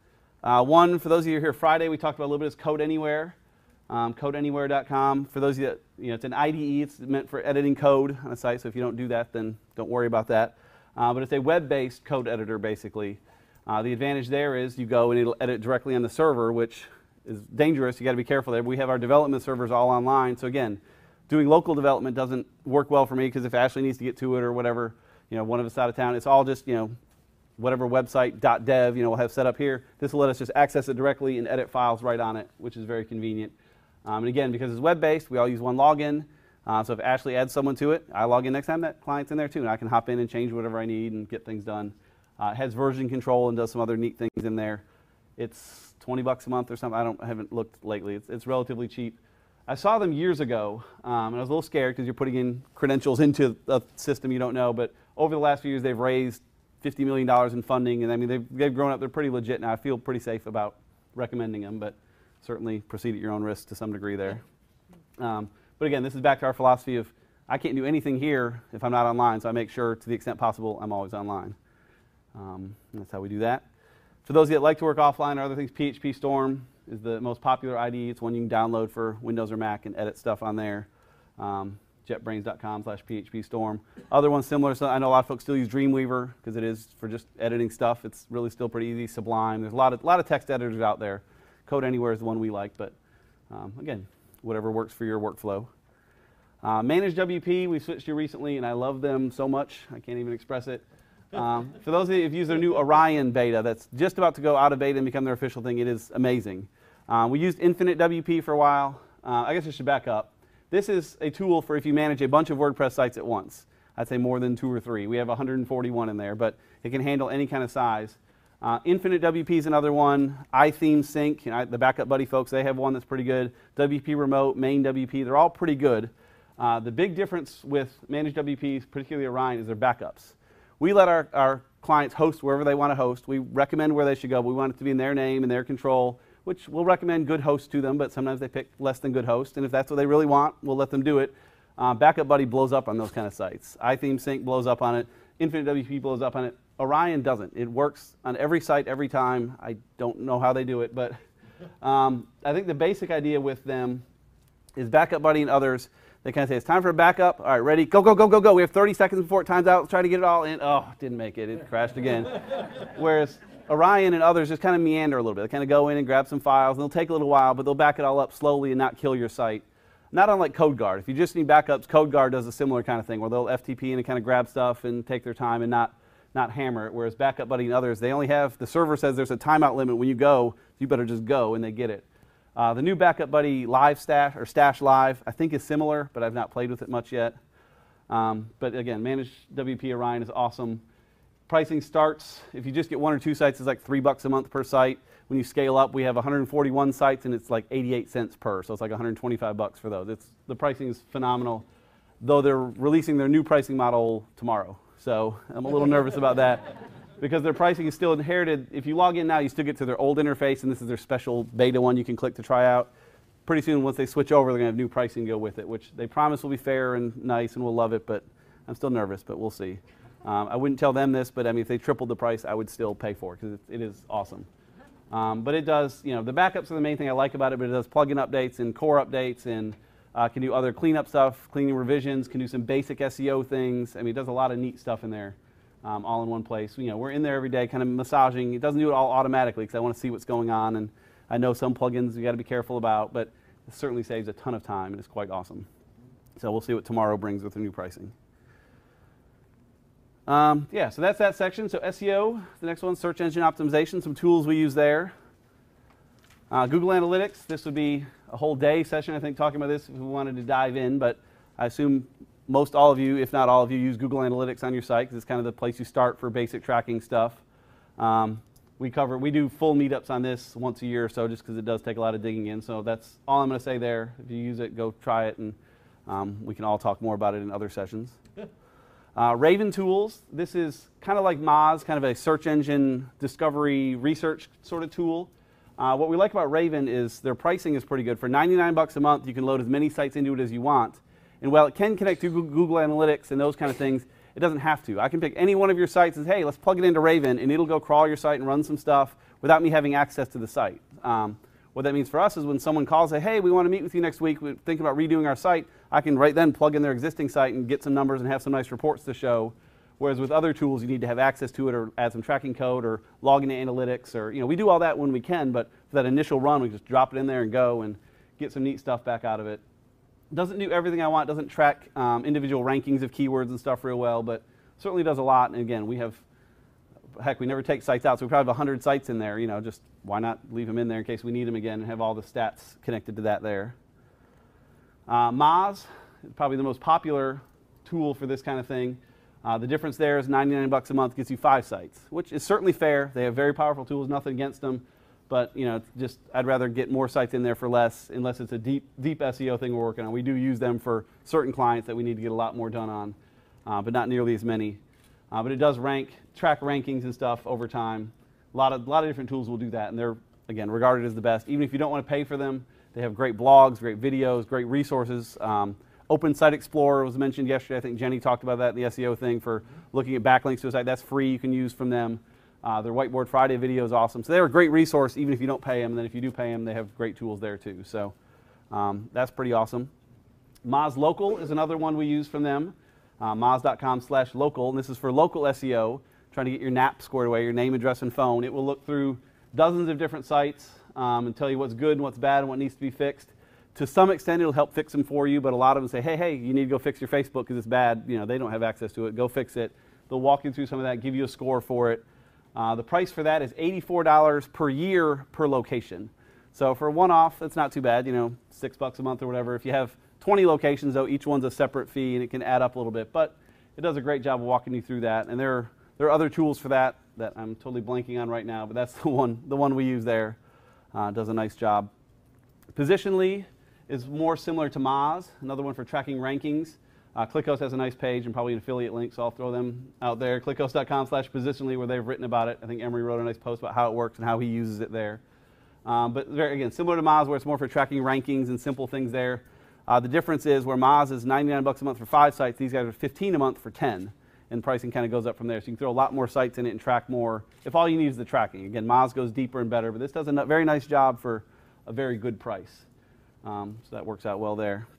One, for those of you who are here Friday, we talked about a little bit, is Code Anywhere. CodeAnywhere.com. For those of you that, you know, it's an IDE. It's meant for editing code on a site. So if you don't do that, then don't worry about that. But it's a web-based code editor, basically. The advantage there is you go and it'll edit directly on the server, which is dangerous. You got to be careful there. We have our development servers all online. So again, doing local development doesn't work well for me, because if Ashley needs to get to it or whatever, you know, one of us out of town, it's all just, you know, whatever website .dev, you know, we'll have set up here. This will let us just access it directly and edit files right on it, which is very convenient. And again, because it's web-based, we all use one login. So if Ashley adds someone to it, I log in next time, that client's in there too, and I can hop in and change whatever I need and get things done. It has version control and does some other neat things in there. It's $20 a month or something. I haven't looked lately. It's relatively cheap. I saw them years ago, and I was a little scared because you're putting in credentials into a system you don't know. But over the last few years, they've raised $50 million in funding, and I mean they've grown up. They're pretty legit now. I feel pretty safe about recommending them, but certainly proceed at your own risk to some degree there. But again, this is back to our philosophy of I can't do anything here if I'm not online, so I make sure to the extent possible I'm always online. That's how we do that. For those of you that like to work offline or other things, PHP Storm is the most popular IDE. It's one you can download for Windows or Mac and edit stuff on there. JetBrains.com/PHP Storm. Other ones similar, so I know a lot of folks still use Dreamweaver because it is for just editing stuff. It's really still pretty easy. Sublime. There's a lot of text editors out there. Code Anywhere is the one we like, but again, whatever works for your workflow. Managed WP, we switched to recently, and I love them so much, I can't even express it. For those of you who've used their new Orion beta, that's just about to go out of beta and become their official thing, it is amazing. We used Infinite WP for a while. I guess I should back up. This is a tool for if you manage a bunch of WordPress sites at once. I'd say more than 2 or 3. We have 141 in there, but it can handle any kind of size. Infinite WP is another one. iTheme Sync, you know, the Backup Buddy folks, they have one that's pretty good. WP Remote, Main WP, they're all pretty good. The big difference with Managed WPs, particularly Orion, is their backups. We let our clients host wherever they want to host. We recommend where they should go. We want it to be in their name and their control, which we'll recommend good hosts to them, but sometimes they pick less than good hosts, and if that's what they really want, we'll let them do it. Backup Buddy blows up on those kind of sites. iTheme Sync blows up on it. Infinite WP blows up on it. Orion doesn't. It works on every site every time. I don't know how they do it, but I think the basic idea with them is Backup Buddy and others, they kind of say, it's time for a backup. All right, ready? Go, go, go, go, go. We have 30 seconds before it times out. Let's try to get it all in. Oh, didn't make it. It crashed again. Whereas Orion and others just kind of meander a little bit. They kind of go in and grab some files, and they'll take a little while, but they'll back it all up slowly and not kill your site. Not unlike CodeGuard. If you just need backups, CodeGuard does a similar kind of thing, where they'll FTP in and kind of grab stuff and take their time and not hammer it, whereas Backup Buddy and others, they only have, the server says there's a timeout limit when you go, so you better just go, and they get it. The new Backup Buddy Live Stash, or Stash Live, I think is similar, but I've not played with it much yet. But again, Managed WP Orion is awesome. Pricing starts, if you just get 1 or 2 sites, it's like $3 a month per site. When you scale up, we have 141 sites and it's like 88 cents per, so it's like 125 bucks for those. The pricing is phenomenal, though they're releasing their new pricing model tomorrow. So I'm a little nervous about that because their pricing is still inherited. If you log in now, you still get to their old interface, and this is their special beta one you can click to try out. Pretty soon, once they switch over, they're going to have new pricing to go with it, which they promise will be fair and nice and we'll love it, but I'm still nervous, but we'll see. I wouldn't tell them this, but I mean, if they tripled the price, I would still pay for it because it is awesome. But it does, the backups are the main thing I like about it, but it does plugin updates and core updates and can do other cleanup stuff, cleaning revisions, can do some basic SEO things. I mean, it does a lot of neat stuff in there, all in one place. We're in there every day kind of massaging. It doesn't do it all automatically because I want to see what's going on, and I know some plugins you got to be careful about, but it certainly saves a ton of time and it's quite awesome. So we'll see what tomorrow brings with the new pricing. Yeah, so that's that section. So SEO, the next one, search engine optimization, some tools we use there. Google Analytics, this would be a whole day session, I think, talking about this if we wanted to dive in, but I assume most all of you, if not all of you, use Google Analytics on your site because it's kind of the place you start for basic tracking stuff. We do full meetups on this once a year or so just because it does take a lot of digging in, so that's all I'm going to say there. If you use it, go try it, and we can all talk more about it in other sessions. Raven tools, this is kind of like Moz, kind of a search engine discovery research sort of tool. What we like about Raven is their pricing is pretty good. For 99 bucks a month, you can load as many sites into it as you want. And while it can connect to Google Analytics and those kind of things, it doesn't have to. I can pick any one of your sites and say, hey, let's plug it into Raven, and it'll go crawl your site and run some stuff without me having access to the site. What that means for us is when someone calls and say, hey, we want to meet with you next week, we're thinking about redoing our site, I can right then plug in their existing site and get some numbers and have some nice reports to show. Whereas with other tools, you need to have access to it or add some tracking code or log into analytics, or we do all that when we can, but for that initial run, we just drop it in there and go and get some neat stuff back out of it. Doesn't do everything I want, doesn't track individual rankings of keywords and stuff real well, but certainly does a lot. And again, we never take sites out, so we probably have 100 sites in there, just why not leave them in there in case we need them again and have all the stats connected to that there. Moz is probably the most popular tool for this kind of thing. The difference there is 99 bucks a month gets you 5 sites, which is certainly fair. They have very powerful tools, nothing against them, but I'd rather get more sites in there for less, unless it's a deep SEO thing we're working on. We do use them for certain clients that we need to get a lot more done on, but not nearly as many. But it does track rankings and stuff over time. A lot of different tools will do that, and they're, again, regarded as the best. Even if you don't want to pay for them, they have great blogs, great videos, great resources. Open Site Explorer was mentioned yesterday. I think Jenny talked about that in the SEO thing for looking at backlinks to a site. That's free. You can use from them. Their Whiteboard Friday video is awesome. So they're a great resource even if you don't pay them. And then if you do pay them, they have great tools there too. So that's pretty awesome. Moz Local is another one we use from them. Moz.com/local. And this is for local SEO, trying to get your NAP squared away, your name, address, and phone. It will look through dozens of different sites and tell you what's good and what's bad and what needs to be fixed. To some extent, it'll help fix them for you, but a lot of them say, hey, you need to go fix your Facebook because it's bad. They don't have access to it. Go fix it. They'll walk you through some of that, give you a score for it. The price for that is $84 per year per location. So for a one-off, that's not too bad, $6 a month or whatever. If you have 20 locations, though, each one's a separate fee, and it can add up a little bit. But it does a great job of walking you through that. And there are other tools for that I'm totally blanking on right now, but that's the one we use there. Does a nice job. Positionally is more similar to Moz, another one for tracking rankings. ClickHost has a nice page and probably an affiliate link, so I'll throw them out there. ClickHost.com/positionally, where they've written about it. I think Emery wrote a nice post about how it works and how he uses it there. But again, similar to Moz, where it's more for tracking rankings and simple things there. The difference is where Moz is 99 bucks a month for 5 sites, these guys are 15 a month for 10. And pricing kind of goes up from there. So you can throw a lot more sites in it and track more if all you need is the tracking. Again, Moz goes deeper and better, but this does a very nice job for a very good price. So that works out well there.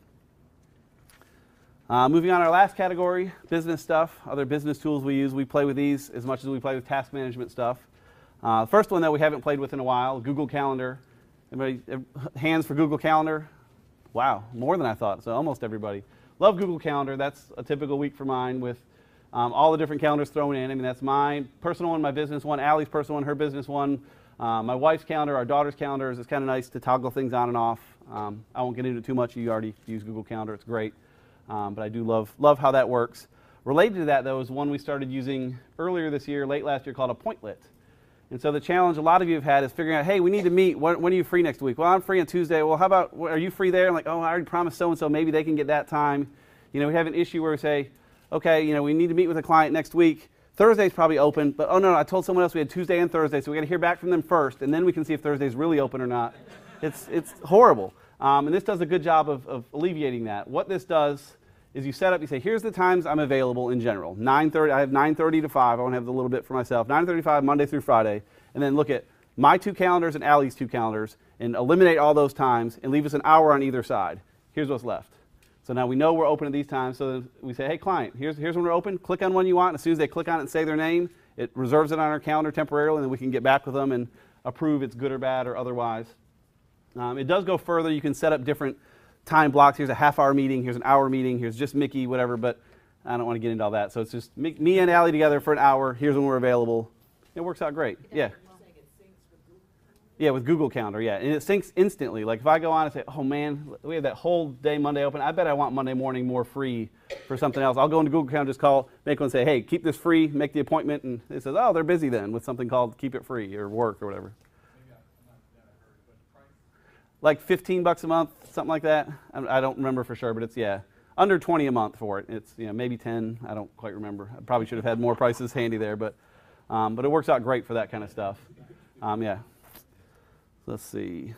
Moving on, our last category, business stuff, other business tools we use. We play with these as much as we play with task management stuff. The first one that we haven't played with in a while, Google Calendar. Everybody, hands for Google Calendar? Wow, more than I thought, so almost everybody. Love Google Calendar. That's a typical week for mine with all the different calendars thrown in. I mean, that's my personal one, my business one, Allie's personal one, her business one, my wife's calendar, our daughter's calendars. It's kind of nice to toggle things on and off. I won't get into it too much. You already use Google Calendar. It's great. But I do love how that works. Related to that, though, is one we started using earlier this year, late last year, called a Pointlet. And so the challenge a lot of you have had is figuring out, hey, we need to meet. When are you free next week? Well, I'm free on Tuesday. Well, how about, are you free there? I'm like, oh, I already promised so-and-so. Maybe they can get that time. You know, we have an issue where we say, okay, you know, we need to meet with a client next week. Thursday's probably open, but oh, no, I told someone else we had Tuesday and Thursday, so we got to hear back from them first, and then we can see if Thursday's really open or not. It's horrible. And this does a good job of alleviating that. What this does is you set up, you say, here's the times I'm available in general. 9:30, I have 9:30 to 5. I want to have a little bit for myself. 9:30 to 5, Monday through Friday. And then look at my 2 calendars and Allie's 2 calendars and eliminate all those times and leave us an hour on either side. Here's what's left. So now we know we're open at these times. So we say, hey, client, here's when we're open. Click on one you want. And as soon as they click on it and say their name, it reserves it on our calendar temporarily, and then we can get back with them and approve it's good or bad or otherwise. It does go further. You can set up different time blocks. Here's a half-hour meeting. Here's an hour meeting. Here's just Mickey, whatever. But I don't want to get into all that. So it's just me and Allie together for an hour. Here's when we're available. It works out great. Yeah. Yeah, with Google Calendar, yeah. And it syncs instantly. Like if I go on and say, oh man, we have that whole day Monday open. I bet I want Monday morning more free for something else. I'll go into Google Calendar, just call, make one and say, hey, keep this free, make the appointment. And it says, oh, they're busy then with something called keep it free or work or whatever. Like $15 a month, something like that. I don't remember for sure, but it's, yeah, under 20 a month for it. It's, you know, maybe 10. I don't quite remember. I probably should have had more prices handy there, but it works out great for that kind of stuff. Yeah. Let's see.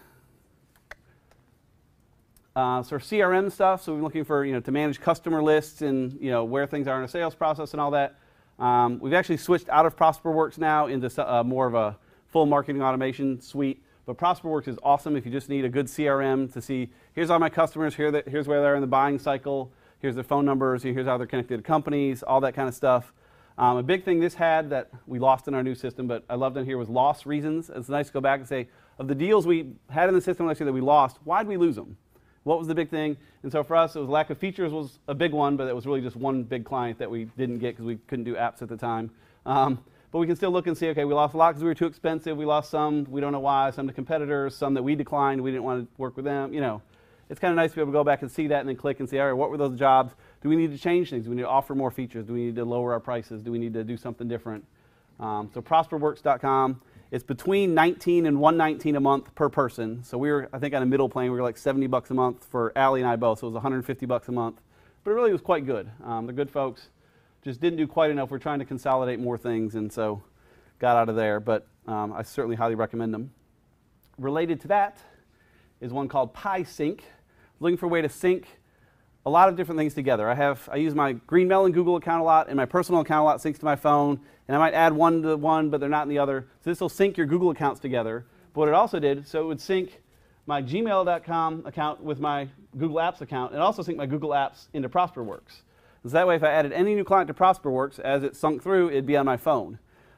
So for CRM stuff, so we're looking for, you know, to manage customer lists and, you know, where things are in a sales process and all that. We've actually switched out of ProsperWorks now into more of a full marketing automation suite. But ProsperWorks is awesome if you just need a good CRM to see, here's all my customers, here's where they're in the buying cycle, here's their phone numbers, here's how they're connected to companies, all that kind of stuff. A big thing this had that we lost in our new system, but I loved in here was loss reasons. It's nice to go back and say, of the deals we had in the system last year that we lost, why'd we lose them? What was the big thing? And so for us, it was lack of features was a big one, but it was really just one big client that we didn't get because we couldn't do apps at the time. But we can still look and see, okay, we lost a lot because we were too expensive. We lost some, we don't know why, some to competitors, some that we declined, we didn't want to work with them. You know, it's kind of nice to be able to go back and see that and then click and see, all right, what were those jobs? Do we need to change things? Do we need to offer more features? Do we need to lower our prices? Do we need to do something different? So prosperworks.com. It's between $19 and $119 a month per person. So we were, I think, on a middle plane. We were like $70 a month for Allie and I both. So it was $150 a month. But it really was quite good. They're good folks. Just didn't do quite enough. We're trying to consolidate more things, and so got out of there. But I certainly highly recommend them. Related to that is one called PieSync. Looking for a way to sync a lot of different things together. I use my Green Mellen Google account a lot, and my personal account a lot syncs to my phone, and I might add one to one, but they're not in the other. So this will sync your Google accounts together. But what it also did, so it would sync my gmail.com account with my Google Apps account, and also sync my Google Apps into ProsperWorks. So that way, if I added any new client to ProsperWorks, as it sunk through, it'd be on my phone.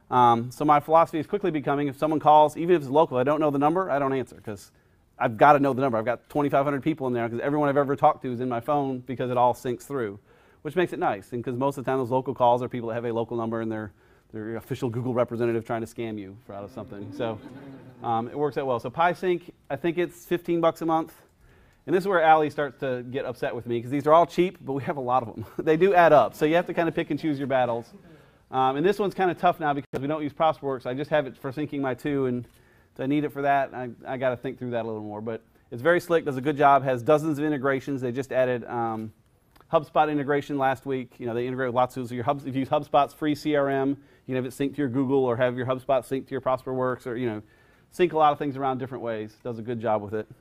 So my philosophy is quickly becoming, if someone calls, even if it's local, I don't know the number, I don't answer, because I've got to know the number. I've got 2,500 people in there, because everyone I've ever talked to is in my phone, because it all syncs through, which makes it nice. And because most of the time those local calls are people that have a local number and they're official Google representative trying to scam you for out of something. So it works out well. So PieSync, I think it's $15 a month. And this is where Allie starts to get upset with me, because these are all cheap, but we have a lot of them. They do add up, so you have to kind of pick and choose your battles. And this one's kind of tough now because we don't use ProsperWorks. I just have it for syncing my two, and so I need it for that. I got to think through that a little more. But it's very slick, does a good job, has dozens of integrations. They just added HubSpot integration last week. You know, they integrate with lots of, so if you use HubSpot's free CRM, you can have it synced to your Google, or have your HubSpot synced to your ProsperWorks, or, you know, sync a lot of things around different ways. Does a good job with it.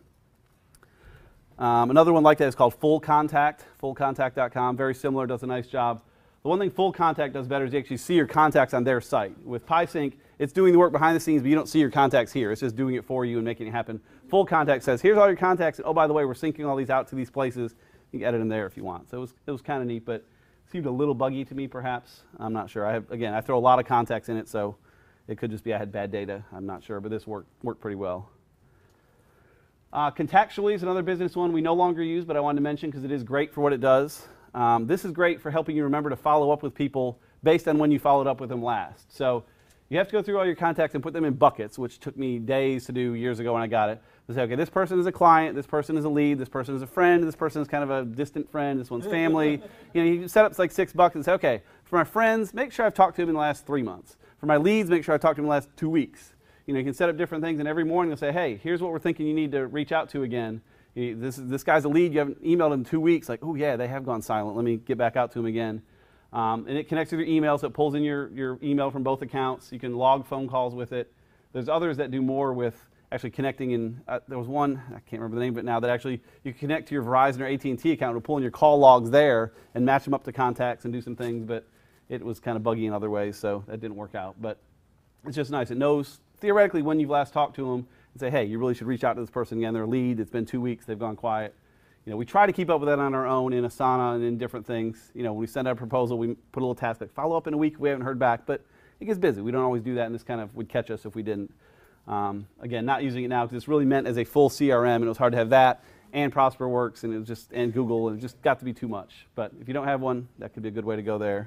Another one like that is called Full Contact, fullcontact.com. Very similar, does a nice job. The one thing Full Contact does better is you actually see your contacts on their site. With PieSync, it's doing the work behind the scenes, but you don't see your contacts here. It's just doing it for you and making it happen. Full Contact says, here's all your contacts. Oh, by the way, we're syncing all these out to these places. You can edit them there if you want. So it was kind of neat, but seemed a little buggy to me, perhaps. I'm not sure. I throw a lot of contacts in it, so it could just be I had bad data. I'm not sure, but this worked pretty well. Contactually is another business one we no longer use, but I wanted to mention because it is great for what it does. This is great for helping you remember to follow up with people based on when you followed up with them last. So You have to go through all your contacts and put them in buckets, which took me days to do years ago when I got it. To say, okay, this person is a client, this person is a lead, this person is a friend, this person is kind of a distant friend, this one's family. You know, you set up like 6 buckets and say, okay, for my friends, make sure I've talked to them in the last 3 months. For my leads, make sure I've talked to them in the last 2 weeks. You know, you can set up different things, and every morning you'll say, hey, here's what we're thinking you need to reach out to again. This guy's a lead, you haven't emailed him in 2 weeks, like, oh yeah, they have gone silent, let me get back out to him again. And it connects with your email, so it pulls in your email from both accounts. You can log phone calls with it. There's others that do more with actually connecting in, there was one, I can't remember the name of it now, that actually you can connect to your Verizon or AT&T account and pull in your call logs there and match them up to contacts and do some things, but it was kind of buggy in other ways, so that didn't work out. But it's just nice. It knows theoretically when you've last talked to them and say, hey, you really should reach out to this person again. They're a lead. It's been 2 weeks. They've gone quiet. You know, we try to keep up with that on our own in Asana and in different things. You know, when we send out a proposal, we put a little task like follow up in a week if we haven't heard back, but it gets busy. We don't always do that, and this kind of would catch us if we didn't. Again, not using it now because it's really meant as a full CRM, and it was hard to have that and ProsperWorks and it was just and Google, and it just got to be too much. But if you don't have one, that could be a good way to go there.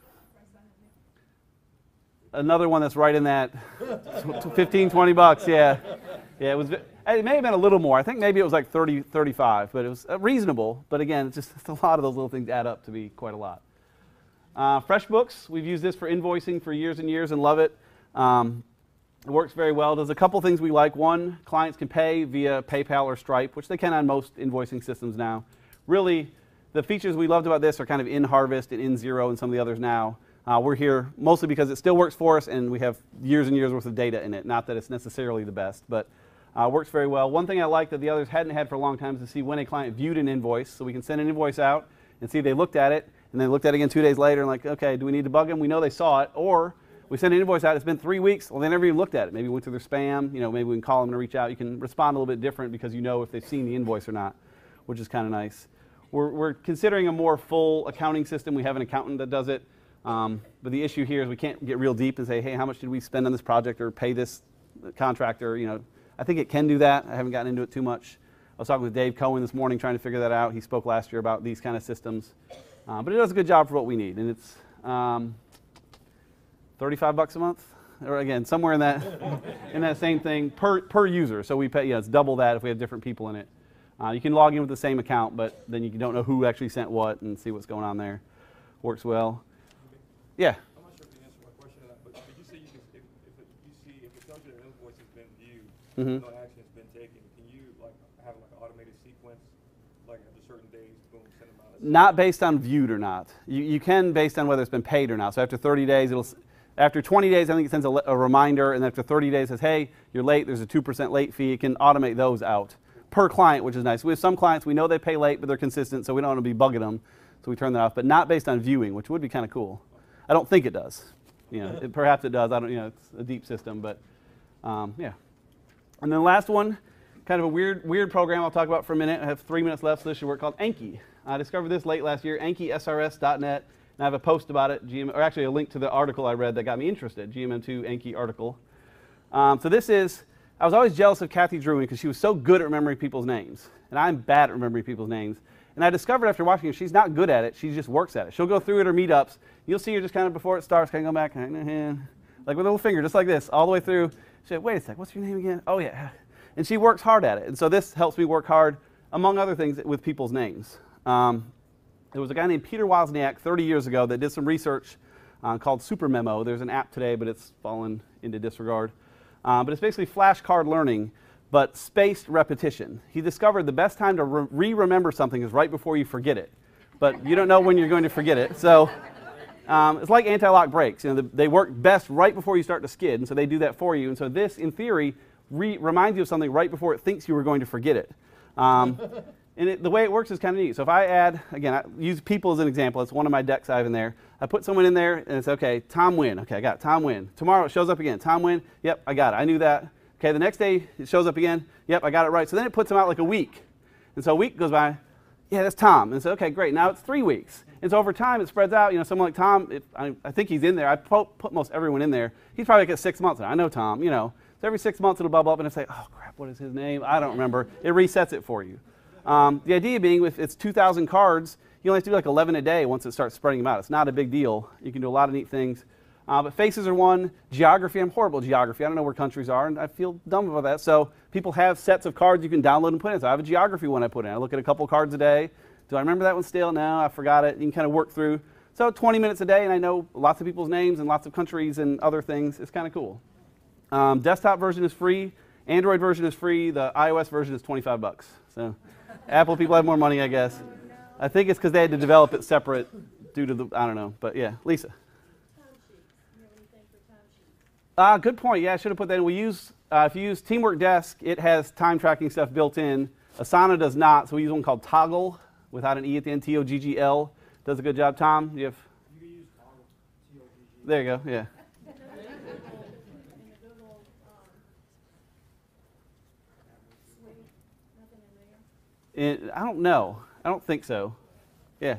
Another one that's right in that 15, 20 bucks, yeah. Yeah, it may have been a little more. I think maybe it was like 30, 35, but it was reasonable. But again, it's a lot of those little things add up to be quite a lot. FreshBooks, we've used this for invoicing for years and years and love it. It works very well. Does a couple things we like. One, clients can pay via PayPal or Stripe, which they can on most invoicing systems now. Really, the features we loved about this are kind of in Harvest and in Xero and some of the others now. We're here mostly because it still works for us and we have years and years worth of data in it. Not that it's necessarily the best, but works very well. One thing I like that the others hadn't had for a long time is to see when a client viewed an invoice. So we can send an invoice out and see if they looked at it, and they looked at it again 2 days later and like, okay, do we need to bug them? We know they saw it. Or we send an invoice out, it's been 3 weeks, well, they never even looked at it. Maybe it went to their spam, you know, maybe we can call them to reach out. You can respond a little bit different because you know if they've seen the invoice or not, which is kind of nice. We're considering a more full accounting system. We have an accountant that does it. But the issue here is we can't get real deep and say, hey, how much did we spend on this project or pay this contractor? You know, I think it can do that. I haven't gotten into it too much. I was talking with Dave Cohen this morning trying to figure that out. He spoke last year about these kind of systems. But it does a good job for what we need. And it's 35 bucks a month, or again, somewhere in that same thing per user. So we pay, it's double that if we have different people in it. You can log in with the same account, but then you don't know who actually sent what and see what's going on there. Works well. Yeah. I'm not sure if you answered my question or not, but did you say you can, if it tells you that an invoice has been viewed, no action has been taken, can you like have like an automated sequence, like after certain days, boom, send them out? Not based on viewed or not. You can based on whether it's been paid or not. So after 30 days, after 20 days, I think it sends a reminder, and after 30 days it says, hey, you're late, there's a 2% late fee. It can automate those out per client, which is nice. We have some clients, we know they pay late, but they're consistent, so we don't want to be bugging them, so we turn that off, but not based on viewing, which would be kind of cool. I don't think it does. You know, perhaps it does. I don't. You know, it's a deep system, but yeah. And then the last one, kind of a weird program I'll talk about for a minute. I have 3 minutes left, so this should work. Called Anki. I discovered this late last year. AnkiSRS.net, and I have a post about it. Or actually a link to the article I read that got me interested. GMM2 Anki article. So this is. I was always jealous of Kathy Druin because she was so good at remembering people's names, and I'm bad at remembering people's names. And I discovered after watching her, she's not good at it. She just works at it. She'll go through at her meetups. You'll see her just kind of before it starts, kind of go back, like with a little finger, just like this, all the way through. She said, wait a sec, what's your name again? Oh, yeah. And she works hard at it. And so this helps me work hard, among other things, with people's names. There was a guy named Peter Wozniak 30 years ago that did some research called Super Memo. There's an app today, but it's fallen into disregard. But it's basically flashcard learning, but spaced repetition. He discovered the best time to remember something is right before you forget it. But you don't know when you're going to forget it. So it's like anti-lock brakes. You know, they work best right before you start to skid, and so they do that for you. And so this, in theory, reminds you of something right before it thinks you were going to forget it. And the way it works is kind of neat. So if I add, again, I use people as an example. It's one of my decks I have in there. I put someone in there, and it's, okay, Tom Wynn. Okay, I got it, Tom Wynn. Tomorrow it shows up again. Tom Wynn. Yep, I got it. I knew that. Okay, the next day it shows up again. Yep, I got it right. So then it puts them out like a week. And so a week goes by. Yeah, that's Tom. And so, okay, great. Now it's 3 weeks. And so over time it spreads out. You know, someone like Tom, I think he's in there. I put most everyone in there. He's probably like at 6 months now. I know Tom, you know. So every 6 months it'll bubble up and it'll say, oh, crap, what is his name? I don't remember. It resets it for you. The idea being, if it's 2,000 cards, you only have to do like 11 a day once it starts spreading them out. It's not a big deal. You can do a lot of neat things. But faces are one. Geography, I'm horrible at geography. I don't know where countries are, and I feel dumb about that. So people have sets of cards you can download and put in. So I have a geography one I put in. I look at a couple cards a day. Do I remember that one still? No, I forgot it. You can kind of work through. So 20 minutes a day, and I know lots of people's names and lots of countries and other things. It's kind of cool. Desktop version is free. Android version is free. The iOS version is $25. So Apple people have more money, I guess. I think it's because they had to develop it separate due to the, I don't know. But yeah, Lisa. Good point. Yeah, I should have put that in. We use, if you use Teamwork Desk, it has time tracking stuff built in. Asana does not, so we use one called Toggle without an E at the end, T-O-G-G-L. Does a good job. Tom, you have? You can use Toggle, T-O-G-G. There you go, yeah. I don't know. I don't think so. Yeah.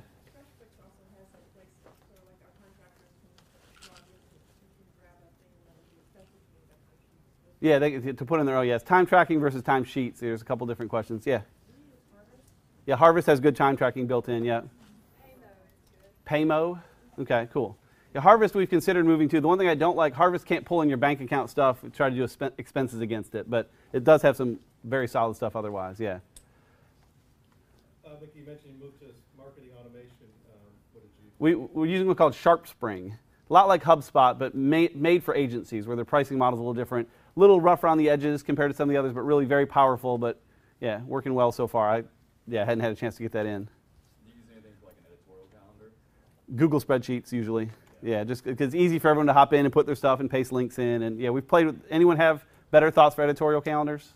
Yeah, to put in there, oh yes, time tracking versus time sheets. There's a couple different questions. Yeah. Yeah, Harvest has good time tracking built in, yeah. Paymo? Okay, cool. Yeah, Harvest we've considered moving to. The one thing I don't like, Harvest can't pull in your bank account stuff, try to do expenses against it, but it does have some very solid stuff otherwise, yeah. Vicky, you mentioned you moved to marketing automation. What did you? We're using one called SharpSpring. A lot like HubSpot, but made for agencies where their pricing model is a little different. A little rough around the edges compared to some of the others, but really very powerful. But yeah, working well so far. I hadn't had a chance to get that in. Do you use anything for like an editorial calendar? Google spreadsheets usually. Yeah, just because it's easy for everyone to hop in and put their stuff and paste links in. And yeah, we've played with. Anyone have better thoughts for editorial calendars?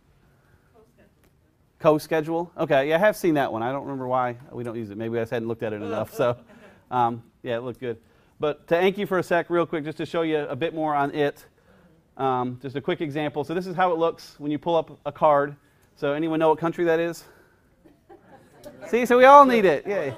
Co-schedule. Okay, yeah, I have seen that one. I don't remember why we don't use it. Maybe I just hadn't looked at it enough. So yeah, it looked good. But to Anki for a sec, real quick, just to show you a bit more on it. Just a quick example. So this is how it looks when you pull up a card. So anyone know what country that is? See, so we all need it. Yay.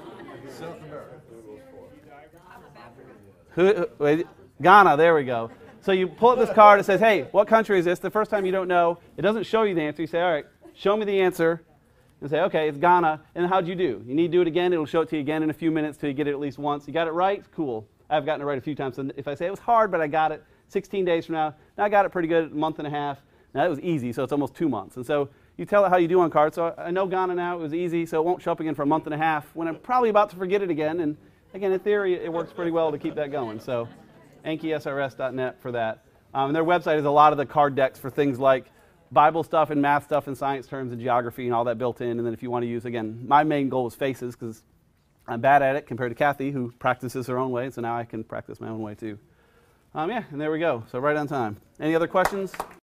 Ghana, there we go. So you pull up this card, it says, hey, what country is this? The first time you don't know, it doesn't show you the answer. You say, all right, show me the answer. And say, okay, it's Ghana. And how'd you do? You need to do it again. It'll show it to you again in a few minutes till you get it at least once. You got it right? Cool. I've gotten it right a few times. So if I say it was hard, but I got it 16 days from now I got it pretty good, a month and a half. Now that was easy, so it's almost 2 months. And so you tell it how you do on cards. So I know Ghana now, it was easy, so it won't show up again for a month and a half when I'm probably about to forget it again. And again, in theory, it works pretty well to keep that going. So AnkiSRS.net for that. And their website is a lot of the card decks for things like Bible stuff and math stuff and science terms and geography and all that built in. And then if you want to use, again, my main goal is faces because I'm bad at it compared to Kathy, who practices her own way. So now I can practice my own way too. Yeah, and there we go. So right on time. Any other questions?